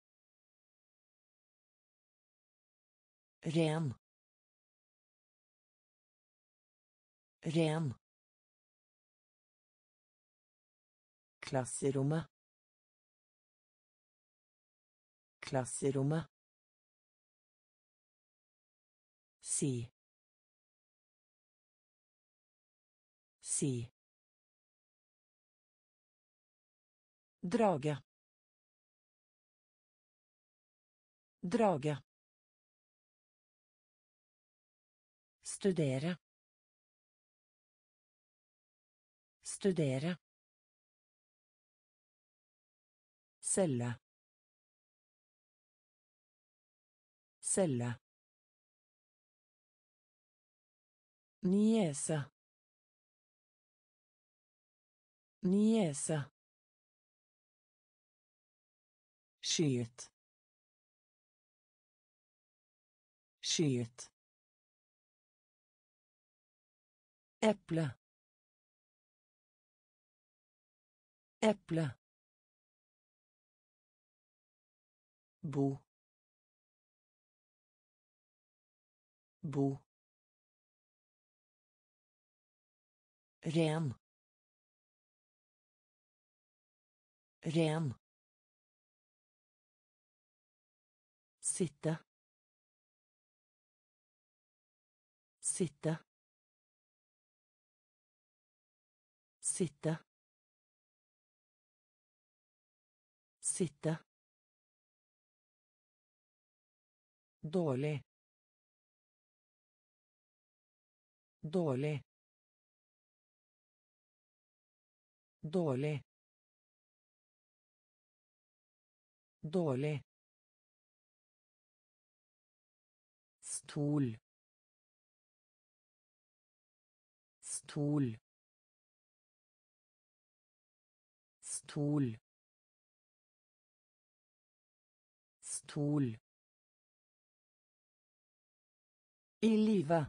Ren. Ren. Klasserommet. Klasserommet. Si. Si. Drage. Drage. Studere. Studere. Celle. Celle. Niese. Niese. Skyet. Skyet. Äpple. Äpple. Bo. Bo. Ren. Ren. sitte sitte sitte sitte dårlig dårlig dårlig dårlig stol stol stol stol I live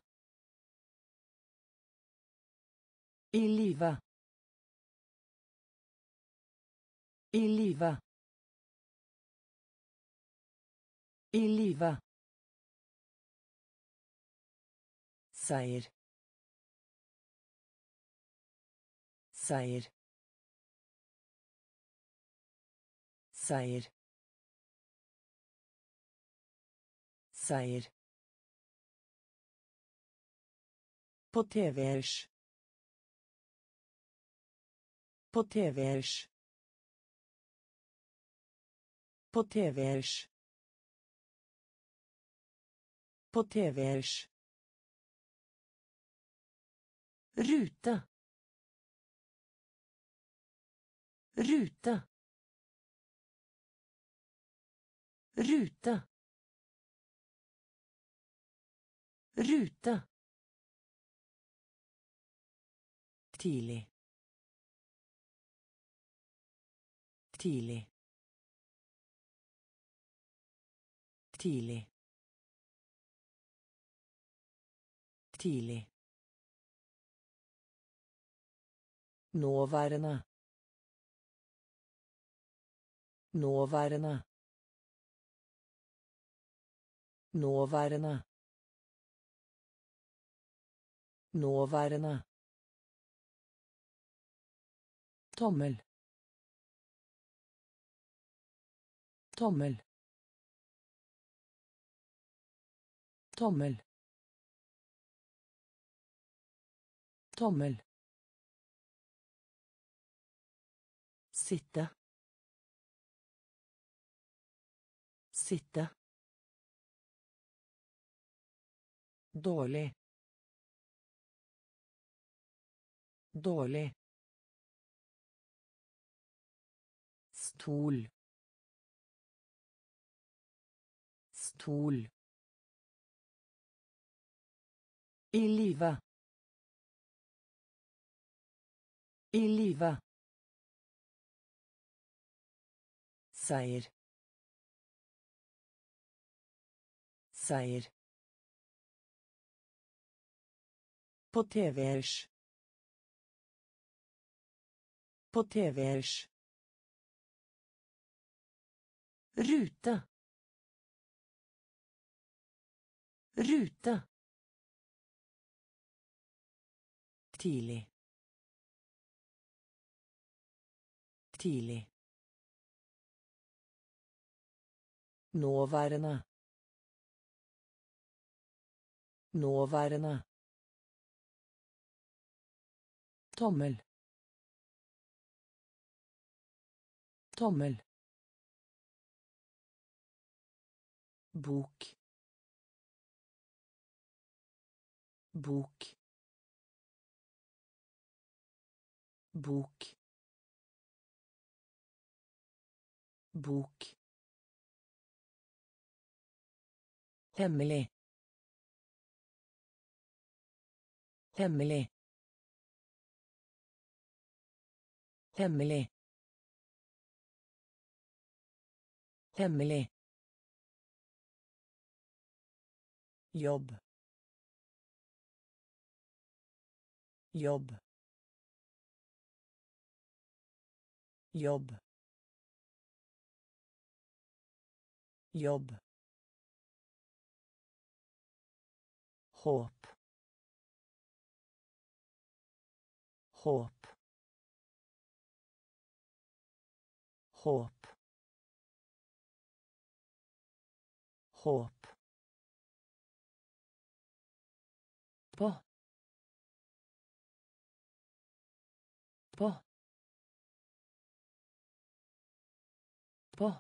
I live I live I live seier seier seier seier på tvers på tvers på tvers på tvers rute rute rute rute tidlig tidlig tidlig tidlig nåværende nåværende nåværende nåværende tommel tommel tommel tommel sitte sitte dårlig dårlig stol stol I live I live seier seier på tvers på tvers rute rute tidlig tidlig nåværende nåværende tommel tommel bok bok bok bok hemmelig hemmelig hemmelig hemmelig jobb jobb jobb jobb håp håp håp Håp. På. På. På.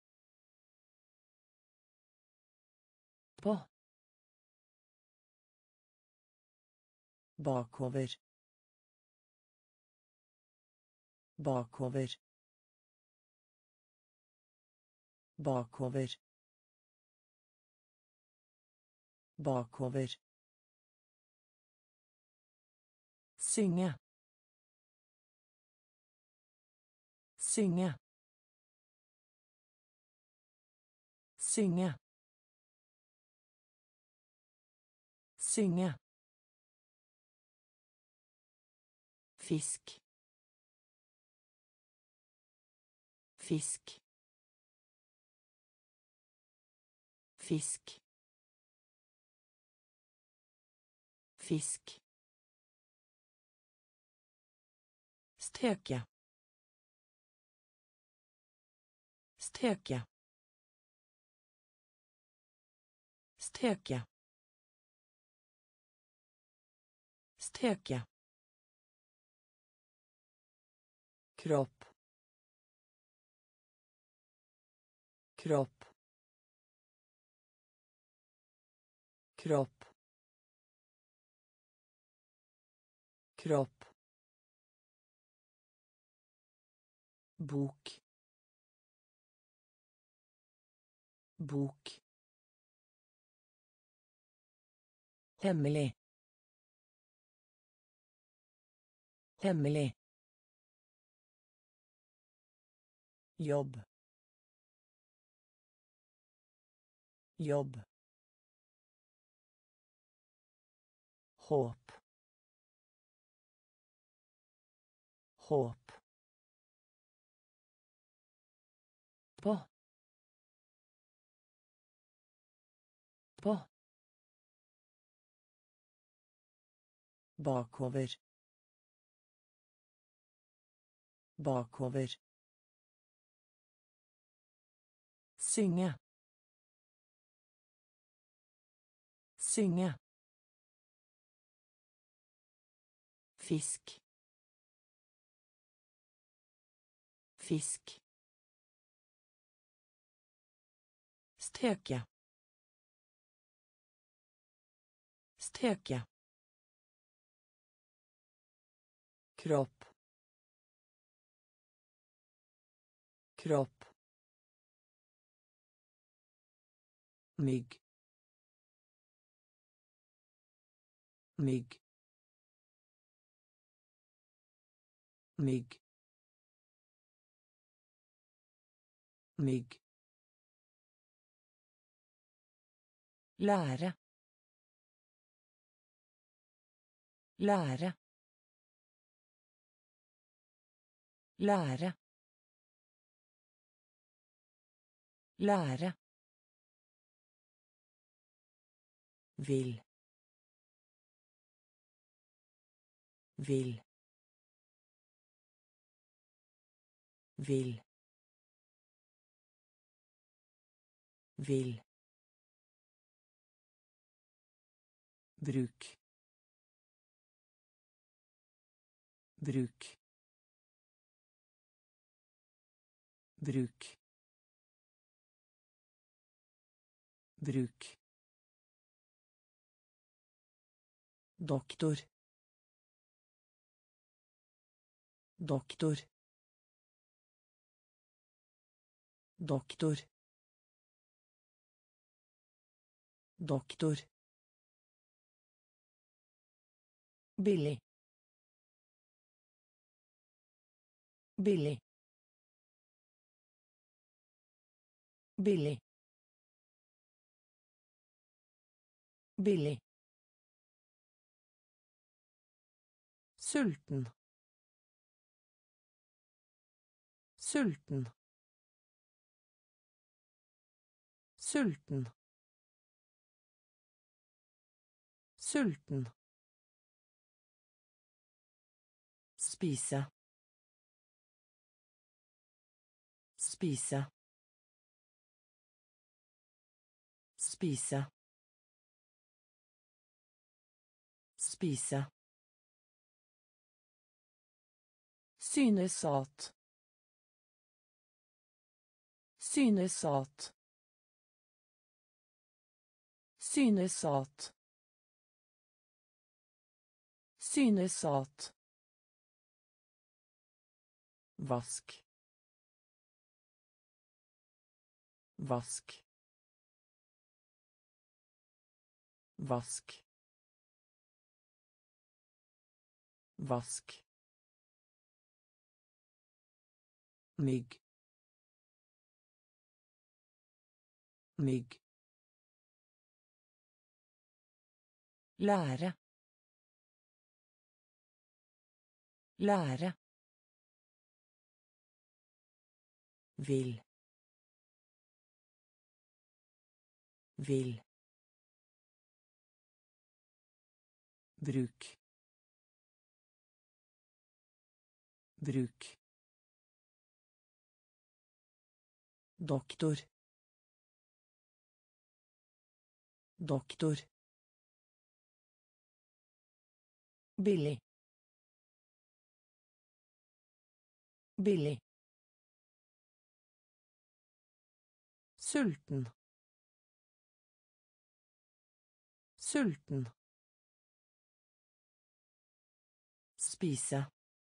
På. Bakover. Bakover. Bakover. Bakover. Synge. Synge. Synge. Synge. Fisk. Fisk. Fisk. Fisk. Steke. Steke. Steke. Steke. Kropp. Kropp. Kropp. Kropp. Bok. Bok. Hemmelig. Hemmelig. Jobb. Jobb. Håp. Håp. På. På. Bakover. Bakover. Synge. Synge. Fisk. Fisk. Steke. Steke. Kropp. Kropp. Mygg. Mygg. Mygg. Mygg. Lære. Lære. Lære. Lære. Vil. Vil. Vil. Vil. Bruk. Bruk. Bruk. Bruk. Doktor. Doktor. Doktor. Doktor. Billig. Billig. Billig. Billig. Sulten. Sulten. Sulten. Sulten. Spise. Spise. Spise. Spise. Synes at. Synes at. Synes at. Synes at. Vask. Vask. Vask. Vask. Mygg. Mygg. Lære. Lære. Vil. Vil. Bruk. Bruk. Doktor. Doktor. Billig. Billig. Sulten. Sulten. Spise.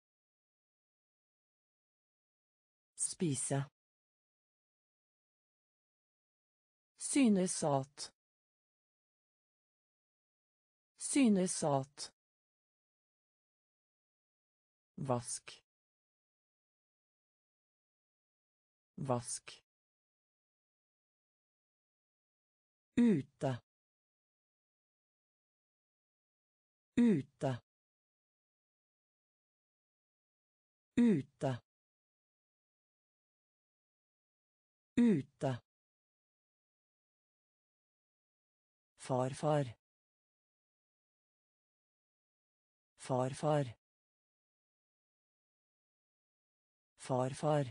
Spise. Synes at. Synes at. Vask. Vask. Ute. Ute. Ute. Ute. Farfar. Farfar. Farfar.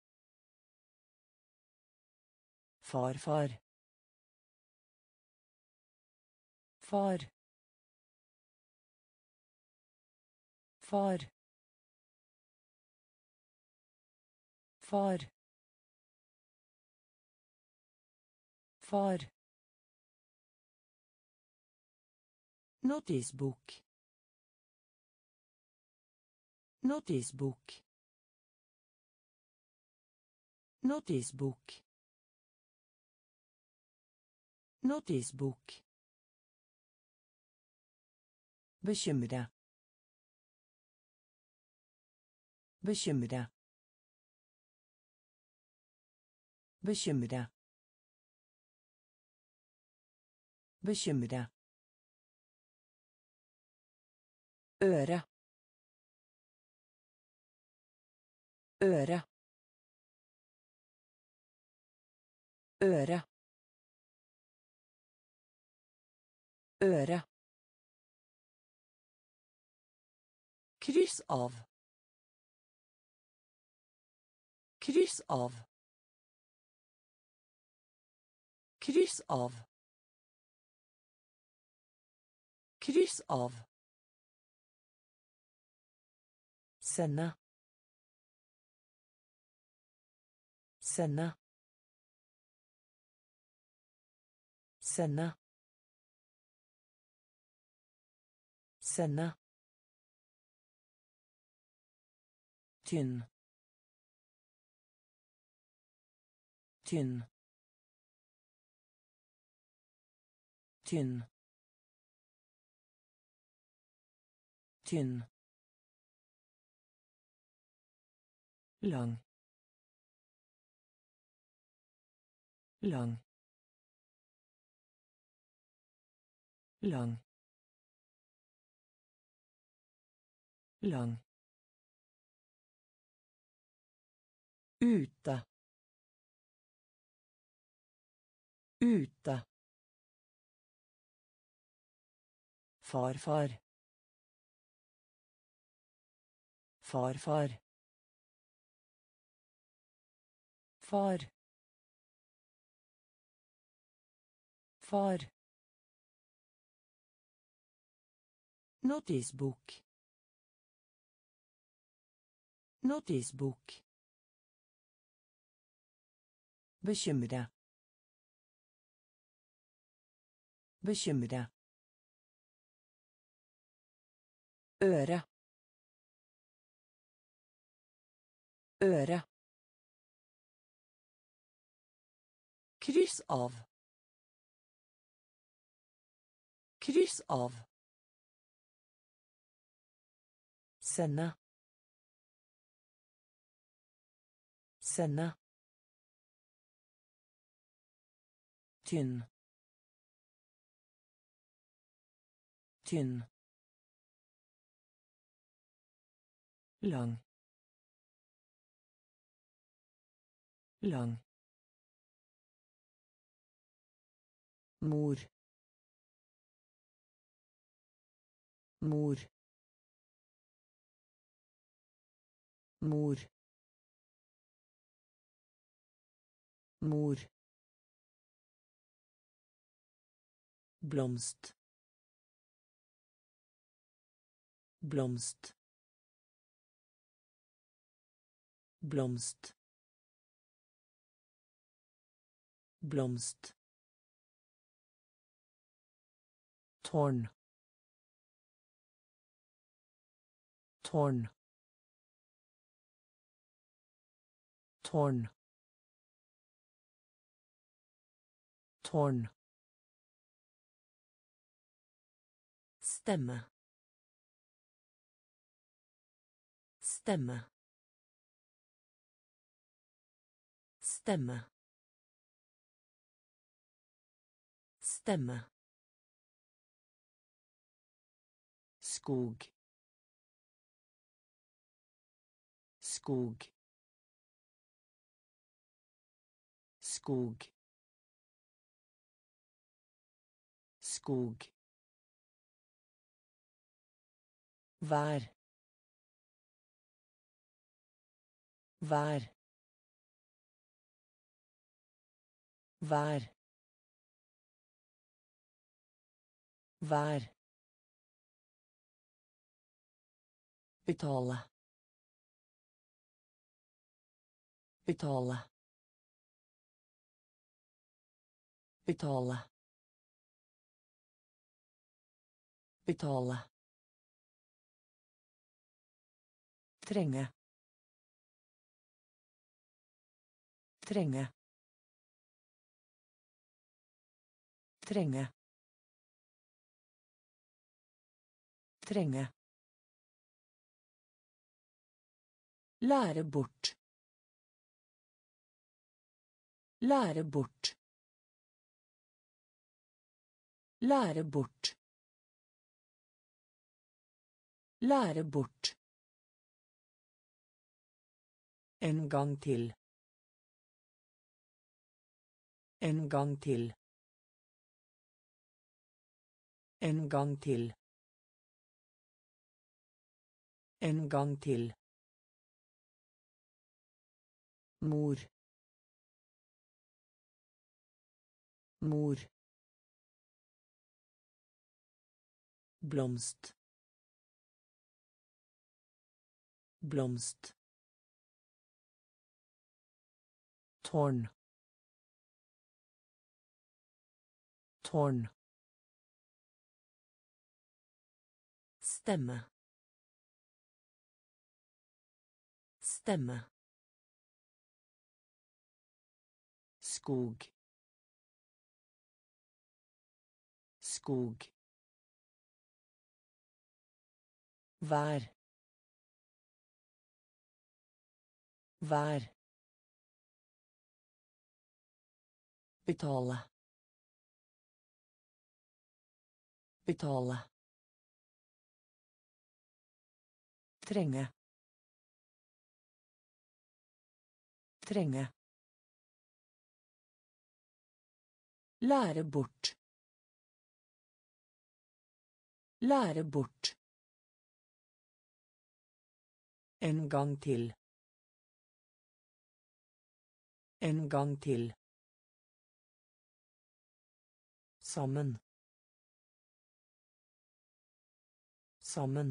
Farfar. Far. Far. Far. Far. Notisbok. Notisbok. Notisbok. Notisbok. Bekymre. Bekymre. Bekymre. Bekymre. Øre. Øre. Øre. Øre. Kryss av. Kryss av. Kryss av. Kryss av. Sende. Sende. Sende. Sende. Tynn. Tynn. Tynn. Tynn. Lang. Lang. Lang. Lang. Ute. Ute. Farfar. Farfar. Far. Far. Notisbok. Notisbok. Bekymre. Bekymre. Øre. Øre. Kryss av. Kryss av. Sende. Sende. Tynn. Tynn. Lang. Lang. Mor. Mor. Mor. Mor. Blomst. Blomst. Blomst. Blomst. Tårn. Tårn. Tårn. Tårn. Stemme. Stemme. Stemme. Stemme. Skog. Skog. Skog. Skog. Vær. Vær. Vær. Vær. Betale. Betale. Betale. Betale. Trenge. Trenge. Trenge. Trenge. Lære bort. Lære bort. Lære bort. Lære bort. En gang til. En gang til. En gang til. En gang til. Mor. Mor. Blomst. Blomst. Tårn. Tårn. Stemme. Stemme. Skog. Skog. Vær. Vær. Betale. Betale. Trenge. Trenge. Lære bort. Lære bort. En gang til. En gang til. Sammen. Sammen.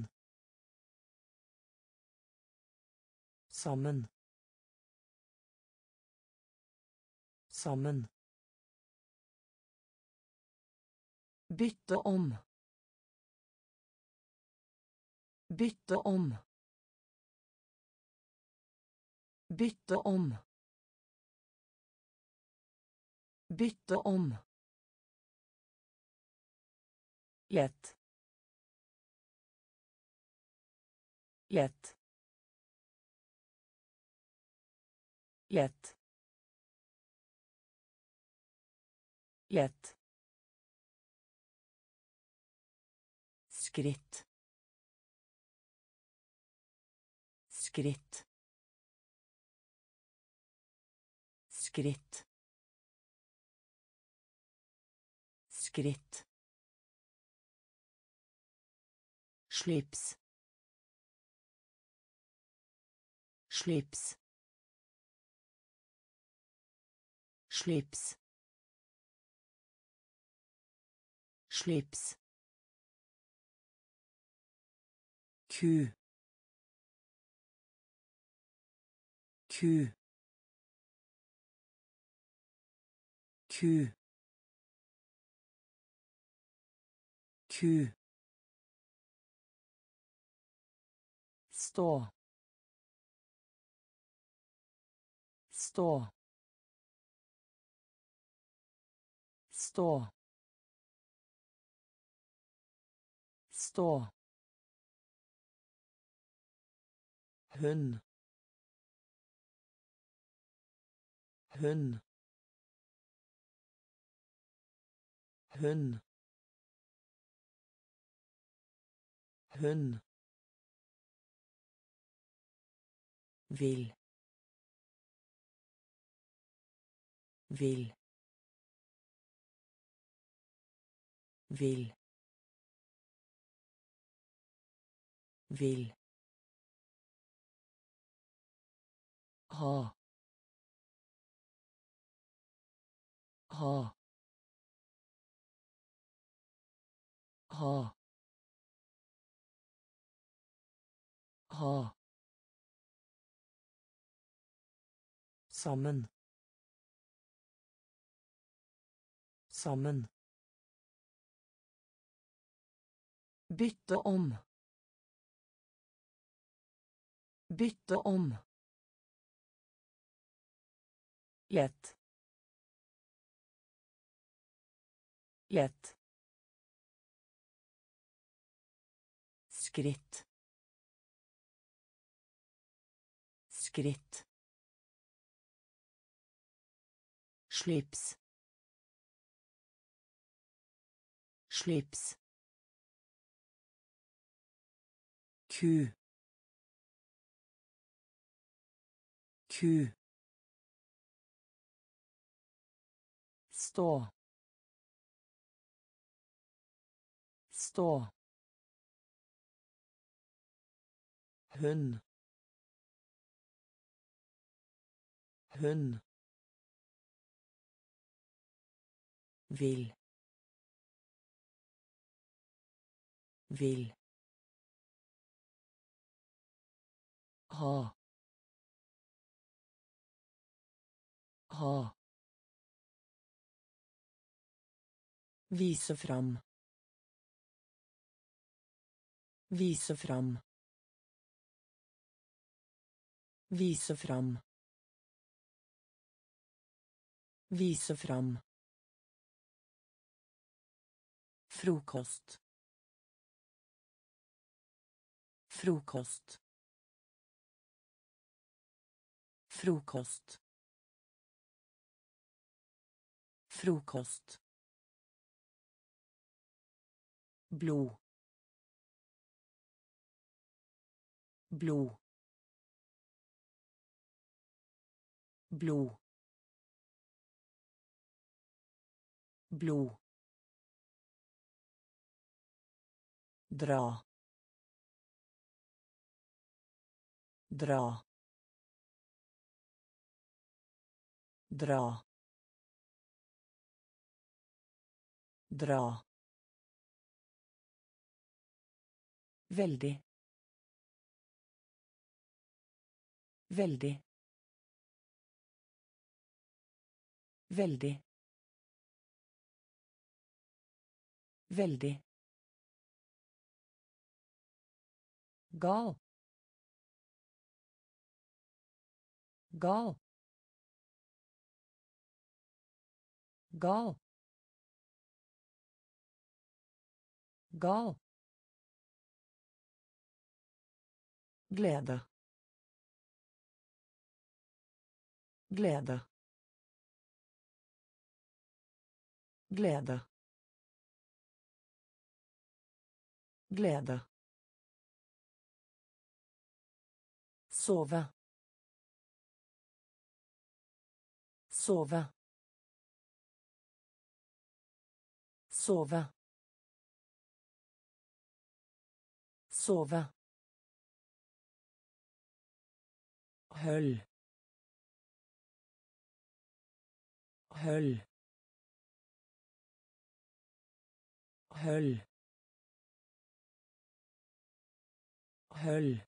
Sammen. Sammen. Bytte om. Bytte om. Bytte om. Bytte om. Lett. Lett. Lett. Lett. Skritt. Skritt. Skritt. Skritt. Slips. Slips. Slips. Slips. Ku. Ku. Ku. Ku. Stå. Stå. Stå. Stå. Hund. Hund. Hund. Hund. Vil. Vil. Vil. Vil. Ha. Ha. Ha. Ha. Sammen. Sammen. Bytte om. Bytte om. Lett. Lett. Skritt. Skritt. Slips. Slips. Ku. Ku. Stå. Stå. Hund. Hund. Vil. Vil. Ha. Ha. Vise fram. Vise fram. Vise fram. Vise fram. Frokost. Frokost. Frokost. Frokost. Blod. Blod. Blod. Blod. Dra. Dra. Dra. Dra. Veldig. Veldig. Veldig. Veldig. Gal. Gal. Gal. Gal. Glede. Glede. Glede. Glede. Sove. Sove. Sove. Sove. Høll. Høll. Høll. Høll.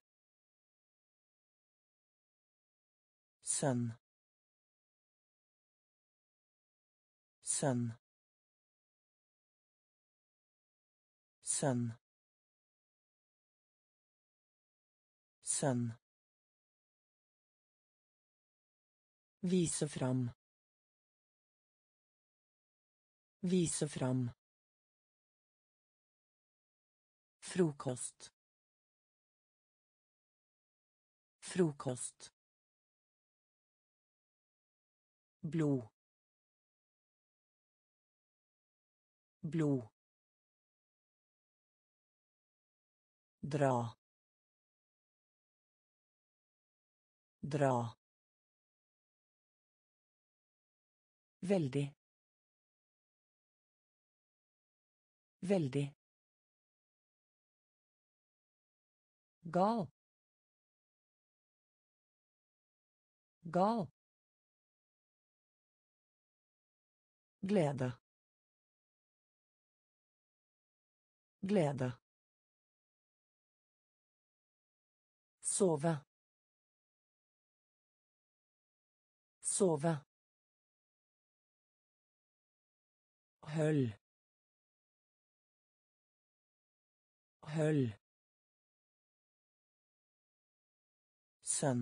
Sønn. Sønn. Sønn. Sønn. Vise fram. Vise fram. Frokost. Frokost. Blod. Blod. Dra. Dra. Veldig. Veldig. Gal. Gal. Glede. Glede. Sove. Sove. Høll. Høll. Sønn.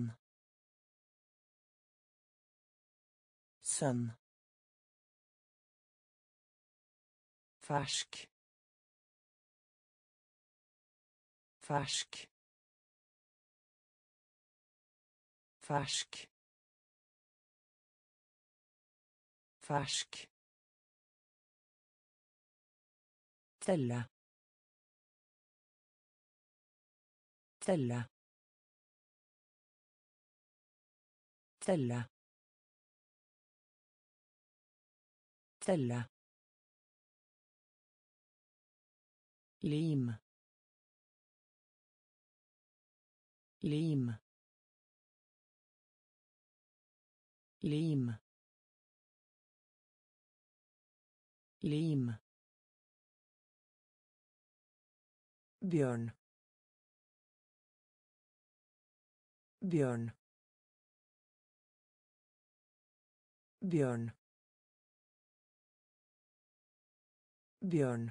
Sønn. Fersk. Fersk. Fersk. Fersk. Telle. Telle. Telle. Telle. Lim. Lim. Lim. Lim. Bjørn. Bjørn. Bjørn. Bjørn.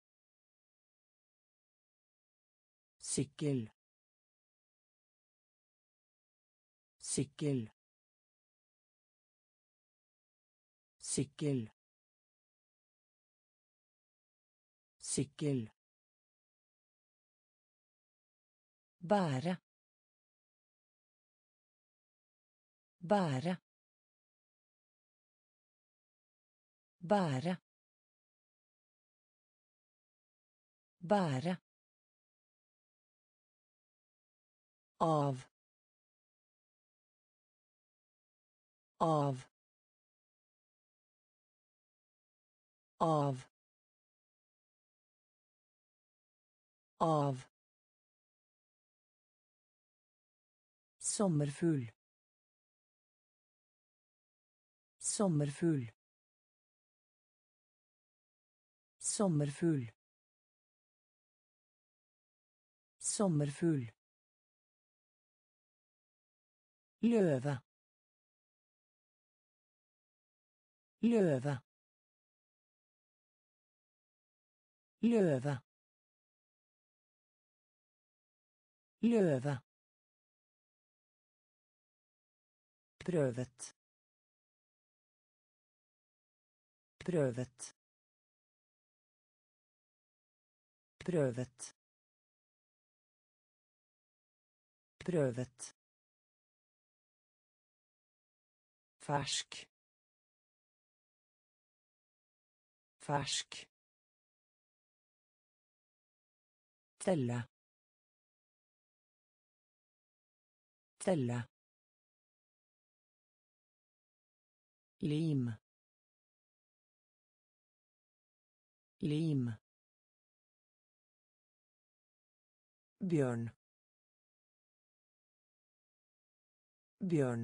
Sykkel. Sykkel. Sykkel. Sykkel. Bære. Bære. Bære. Bære. Av. Av. Av. Av. Sommerfugl. Sommerfugl. Sommerfugl. Sommerfugl. Løve. Løve. Løve. Løve. Prøvet. Prøvet. Prøvet. Prøvet. Fersk. Fersk. Telle. Telle. Lim. Lim. Bjørn. Bjørn.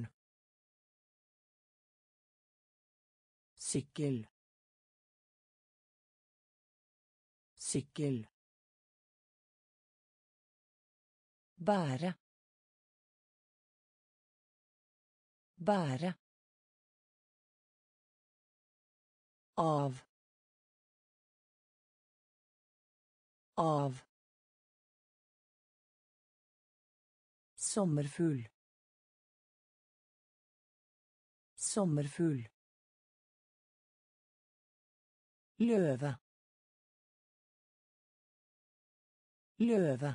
Sykkel. Sykkel. Bære. Bære. Av. Av. Sommerfugl. Sommerfugl. Løve. Løve.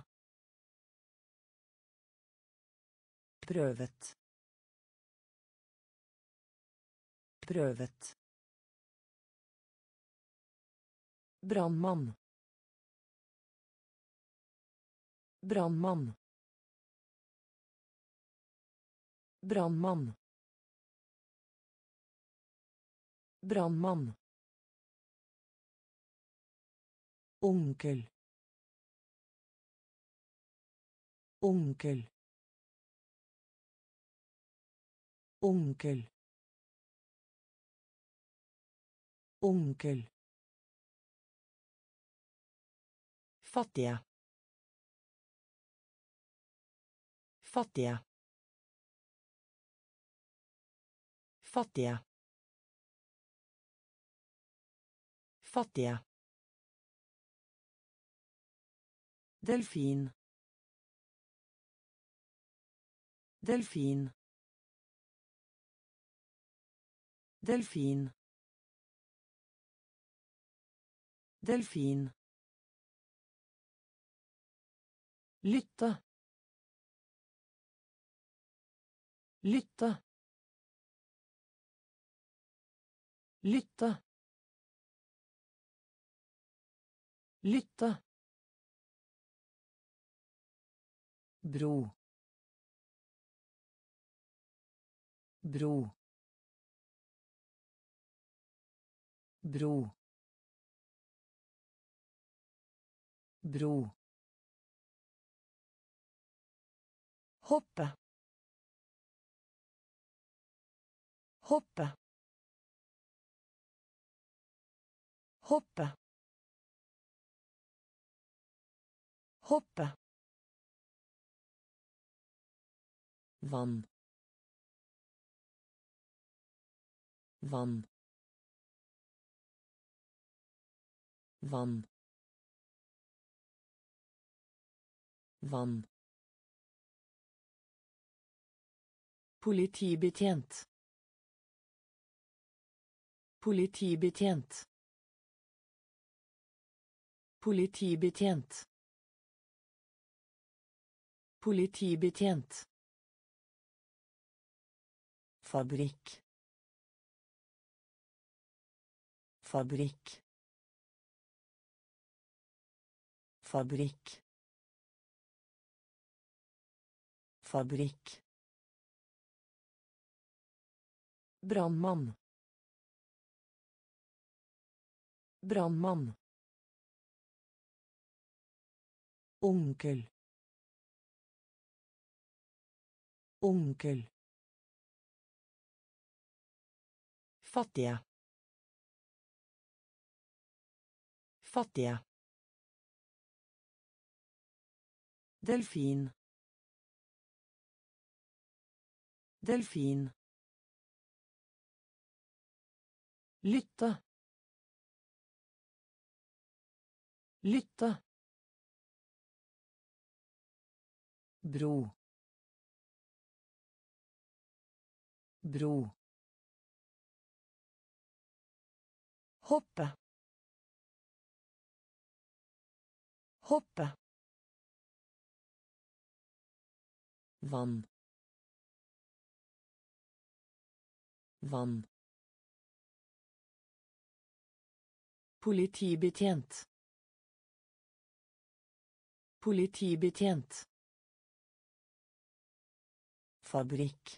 Prøvet. Prøvet. Brannmann. Brannmann. Brannmann. Brannmann. Onkel. Onkel. Onkel. Onkel. Fattige. Fattige. Fattige. Fattige. Delfin. Delfin. Delfin. Delfin. Lytte. Lytte. Lytte. Lytte. Bro. Bro. Bro. Bro. Hoppe. Hoppe. Hoppe. Hoppe. Vann. Vann. Vann. Vann. Politibetjent. Politibetjent. Politibetjent. Politibetjent. Fabrikk. Fabrikk. Fabrikk. Fabrikk. Brannmann. Brannmann. Onkel. Onkel. Fattige. Fattige. Delfin. Delfin. Lytte. Lytte. Bro. Bro. Hoppe. Hoppe. Vann. Vann. Politibetjent. Politibetjent. Fabrikk.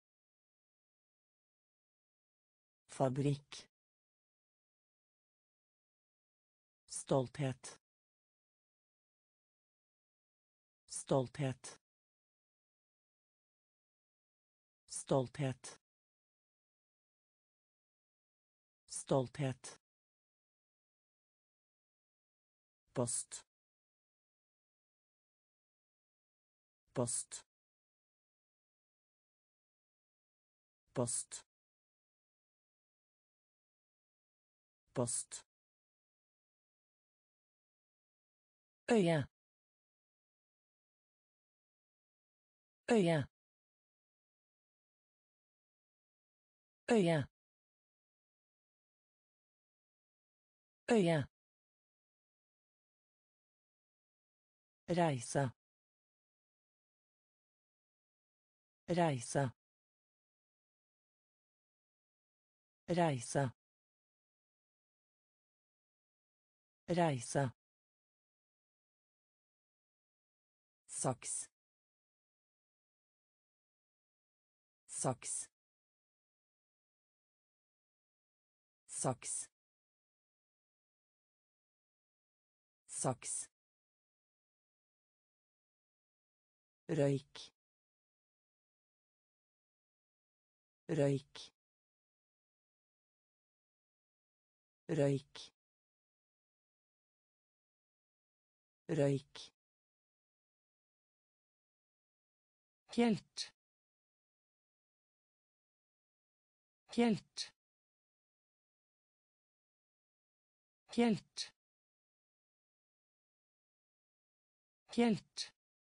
Fabrikk. Stolthet. Stolthet. Stolthet. Stolthet. Post. Post. Post. Post. Øye. Øye. Øye. Øye. Reise. Reise. Reise. Reise. Saks. Saks. Saks. Saks. Røyk. Røyk. Røyk. Røyk. Helt. Helt. Helt. Helt.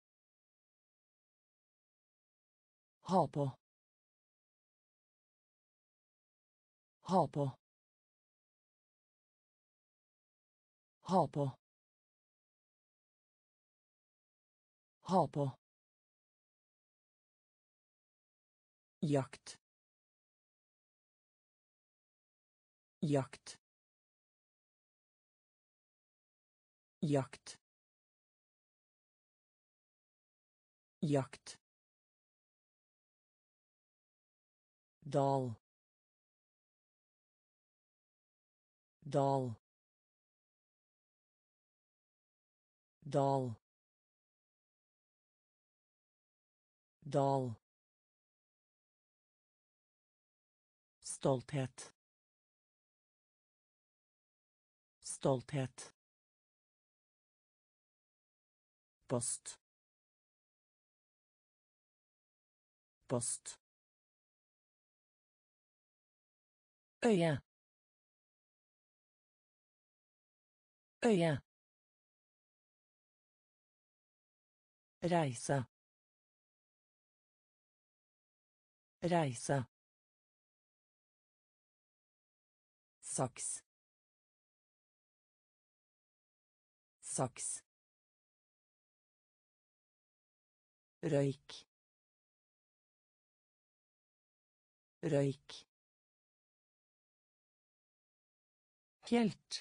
Ha på. Ha på. Ha på. Ha på. Jakt. Jakt. Jakt. Jakt. Dal. Dal. Dal. Dal. Stolthet. Stolthet. Post. Post. Øye. Øye. Reise. Reise. Saks. Saks. Røyk. Røyk. Helt.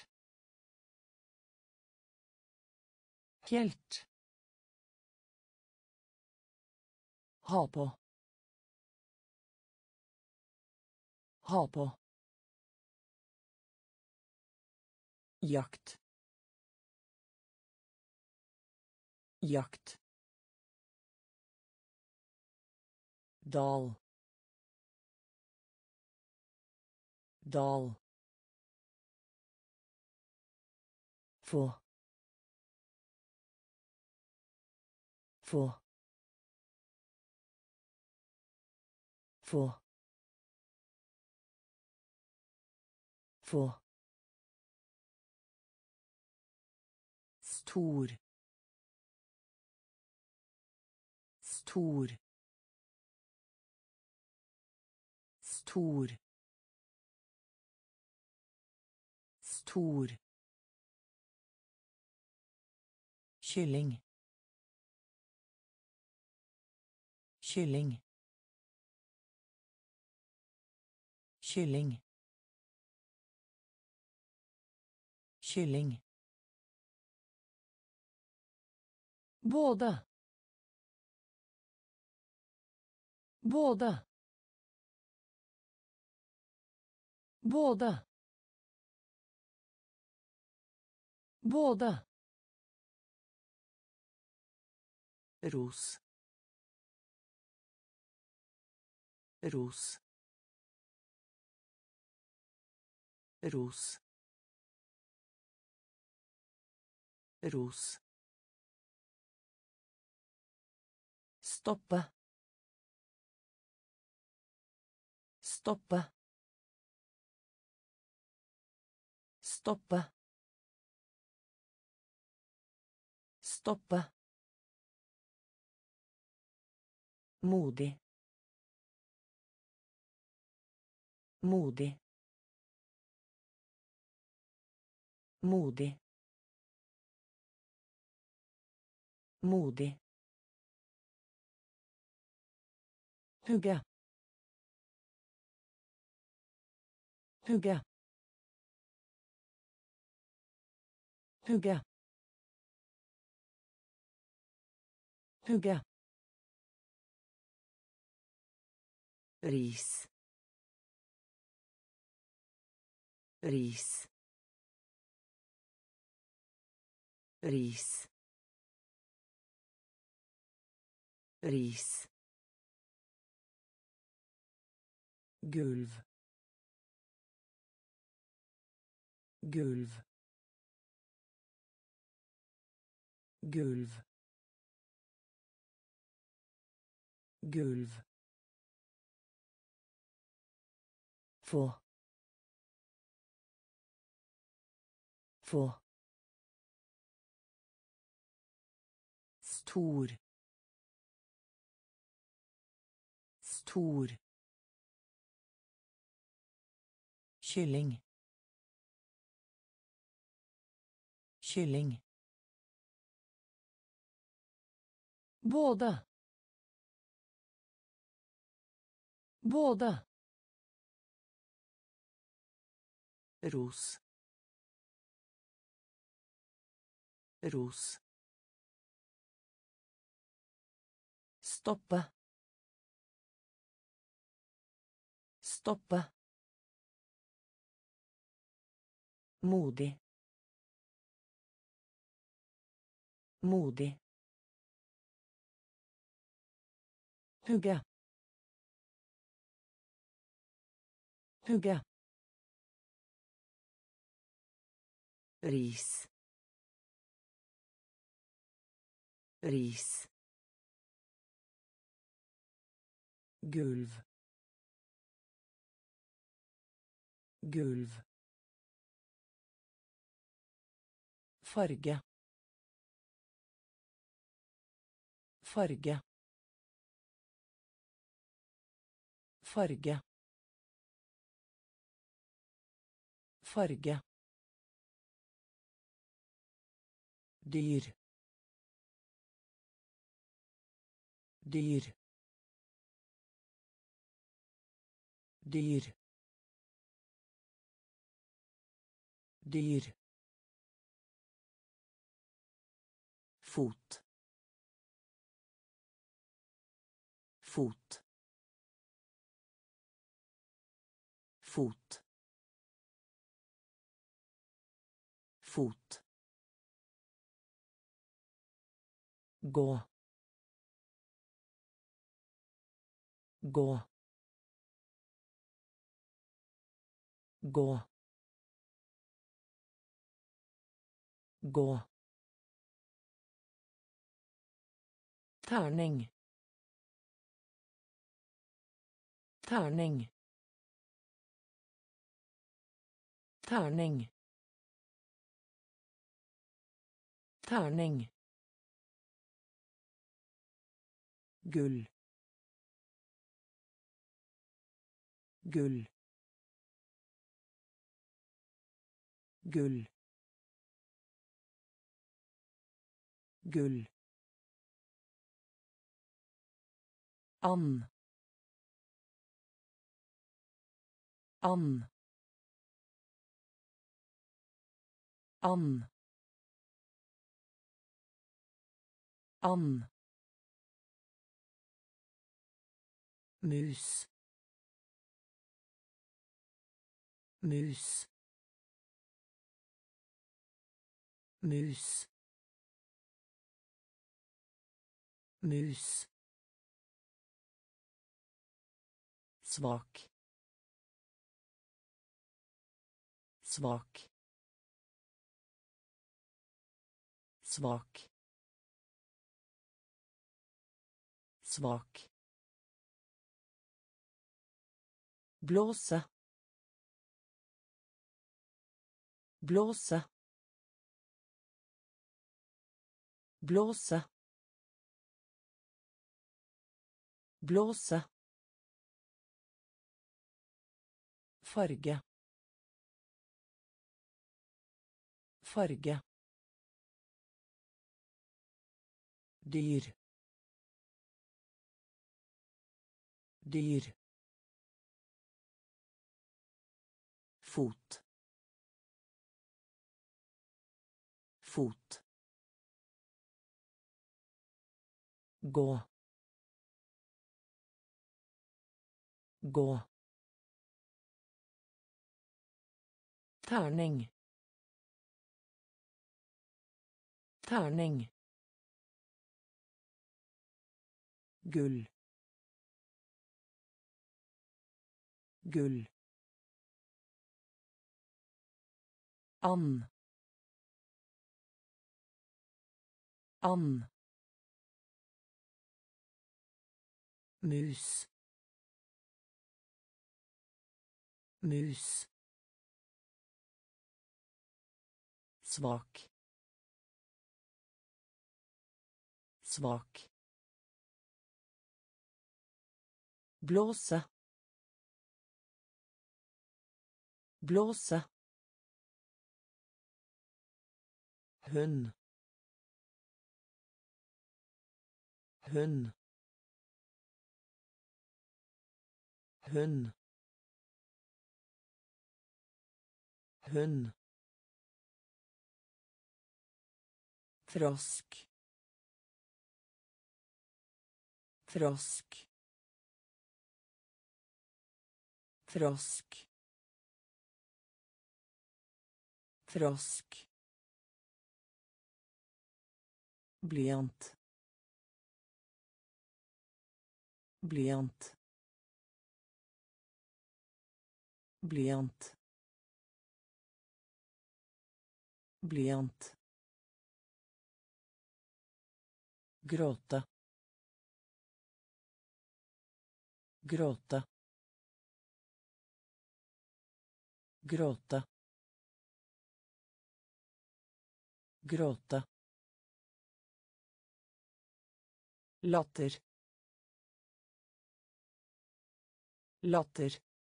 Helt. Ha på. Ha på. Jakt. Jakt. Dal. Dal. Få. Få. Få. Få. Stor. Stor. Stor. Stor. Kylling. Kylling. Kylling. Kylling. Båda. Båda. Båda. Båda. Ros. Ros. Ros. Ros. Stoppa. Stoppa. Stoppa. Stoppa. Modig. Modig. Modig. Modig. Hugga. Hugga. Hugga. Hugga. Ris. Ris. Ris. Ris. Gulv. Gulv. Gulv. Gulv. Få. Få. Stor. Stor. Kylling. Kylling. Båda. Båda. Ros. Ros. Stoppa. Stoppa. Modig. Modig. Hugga. Hugga. Ris. Ris. Gulv. Gulv. Farge. Farge. Farge. Farge. Dyr. Dyr. Dyr. Dyr. Fot. Fot. Fot. Fot. Gå. Gå. Gå. gå, tärning, tärning, tärning, tärning, gull, gull, gull, gull, and, and, and, and, mus, mus, mus, mus, svak, svak, svak, svak, blåse, blåse, blåse, blåse, farge, farge, dyr, dyr, fot, fot, gå, gå, tärning, tärning, gull, gull, and, and, mus, mus, svak, svak, blåse, blåse, hund, hund, hund, hund, frosk, frosk, frosk, frosk, blyant, blyant, blyant, blyant, gråta, gråta, gråta, gråta, latter, latter,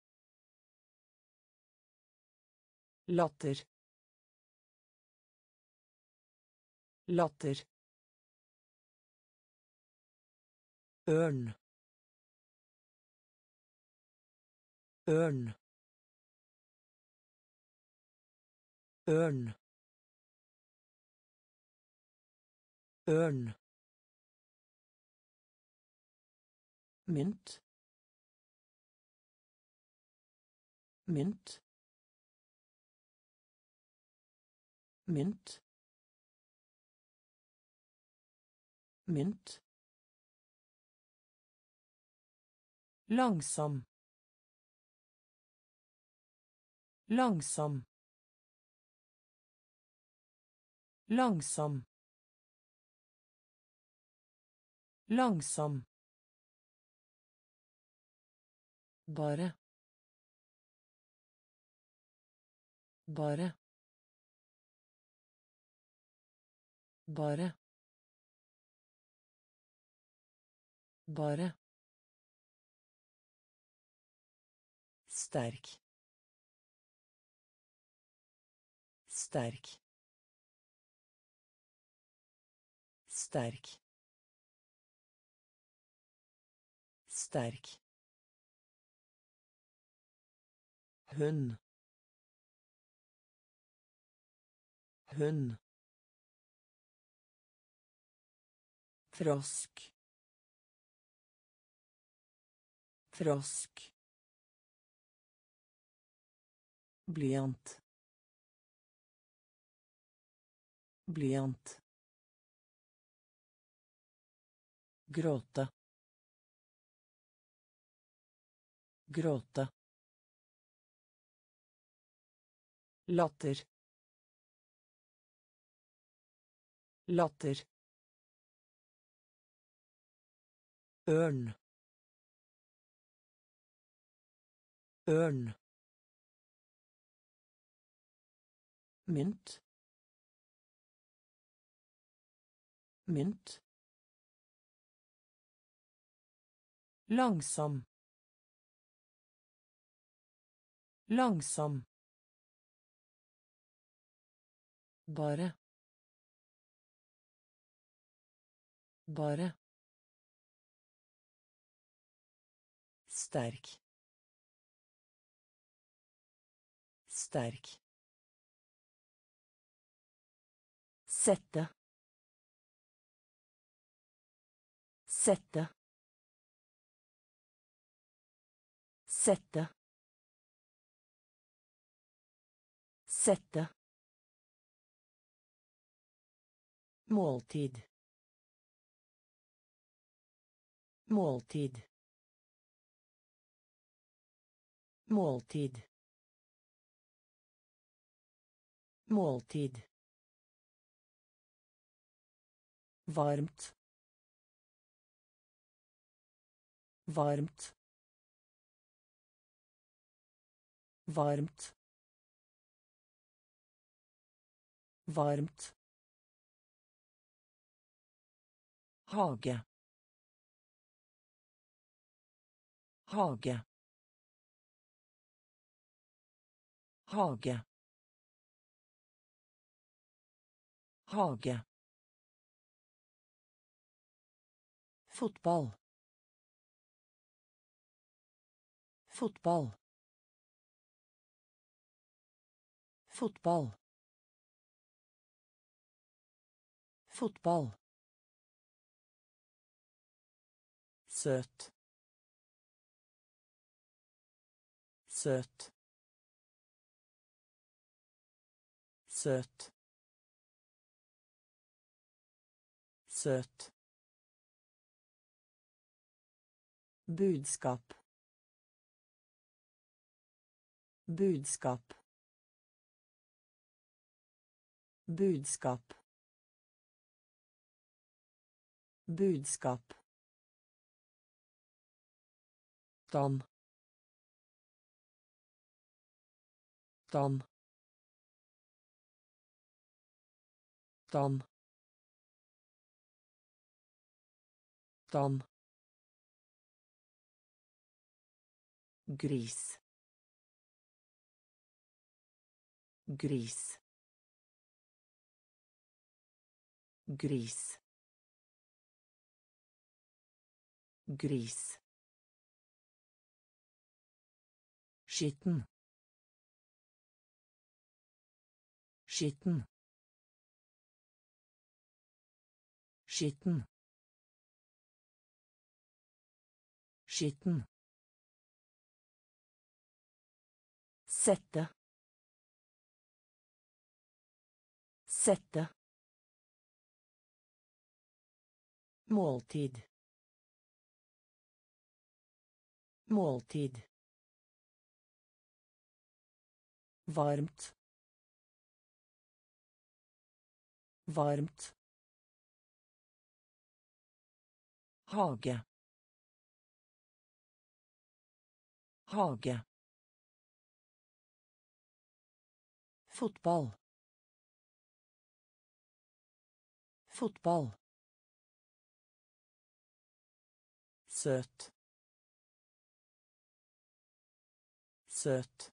latter, latter, ørn, ørn, ørn, ørn, mynt, mynt, mynt, mynt, langsom, langsom, Langsom. Langsom. Bare. Bare. Bare. Bare. Sterk. Sterk. Sterk. Sterk. Hund. Hund. Frosk. Frosk. Blyant. Blyant. Gråte. Gråte. Latter. Latter. Ørn. Ørn. Mynt. Mynt. Langsom. Langsom. Bare. Bare. Sterk. Sterk. Sette. Sette. Sette. Sette. Måltid. Måltid. Måltid. Måltid. Varmt. Varmt. Varmt. Varmt. Hage. Hage. Hage. Hage. Fotball. Fotball. Fotball. Fotball. Søt. Søt. Søt. Søt. Budskap. Budskap. Budskap. Budskap. Dan. Dan. Dan. Dan. Gris. Gris. Gris. Gris. Skitten. Skitten. Skitten. Skitten. Sette. Sette. Måltid. Måltid. Varmt. Varmt. Hage. Hage. Fotball. Fotball. Søt. Søt.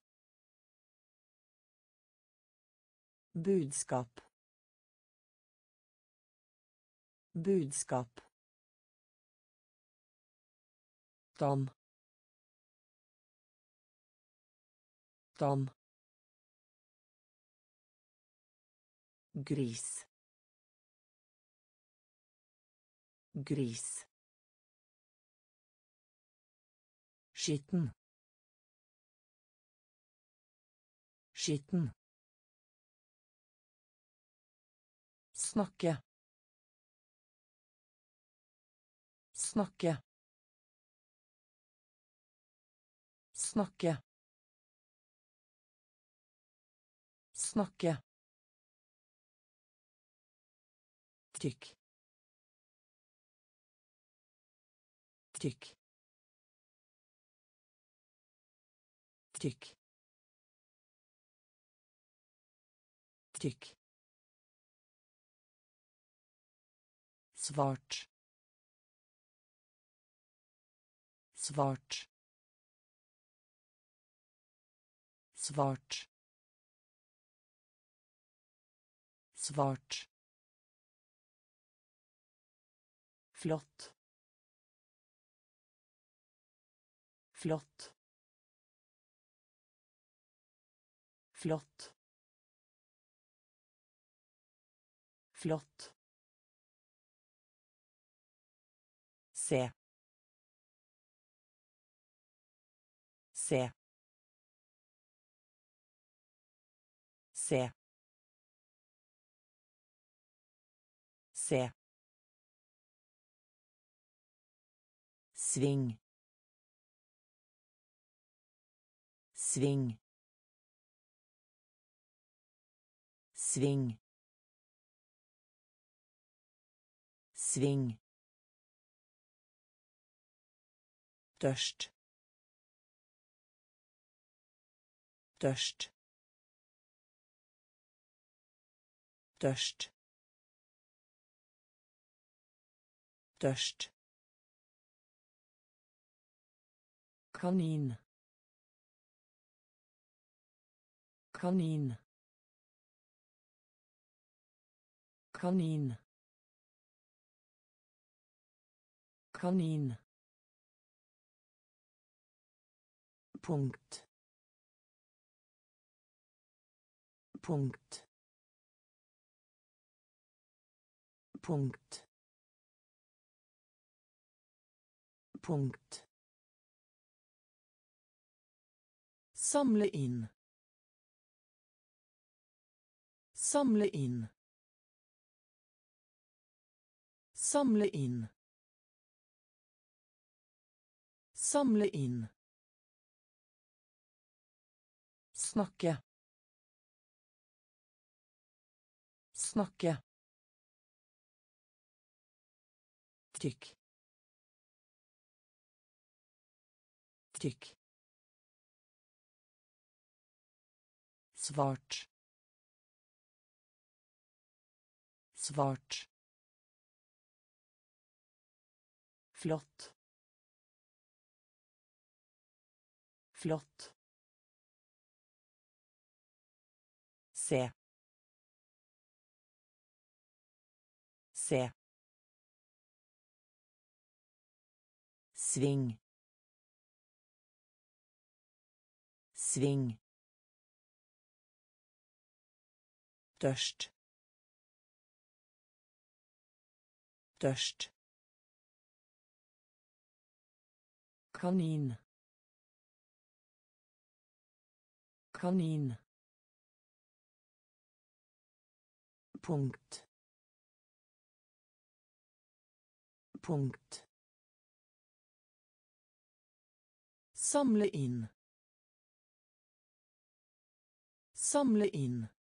Budskap. Budskap. Dam. Dam. Gris. Gris. Skitten. Skitten. Snakke. Snakke. Snakke. Snakke. Tykk. Tykk. Tykk. Tykk. Svart. Svart. Svart. Svart. Flott. Flott. Flott. Flott. Se. Se. Se. Se. Sving. Sving. Sving. Sving. Tørst. Tørst. Tørst. Tørst. Kanin. Kanin. Kanin. Kanin. Punkt. Punkt. Punkt. Punkt. Samle inn. Samle inn. Samle inn. Samle inn. Snakke. Snakke. Tykk. Tykk. Svart. Svart. Flott. Flott. Se. Se. Sving. Sving. Tørst. Tørst. Kanin. Kanin. Punkt. Punkt. Samle inn. Samle inn.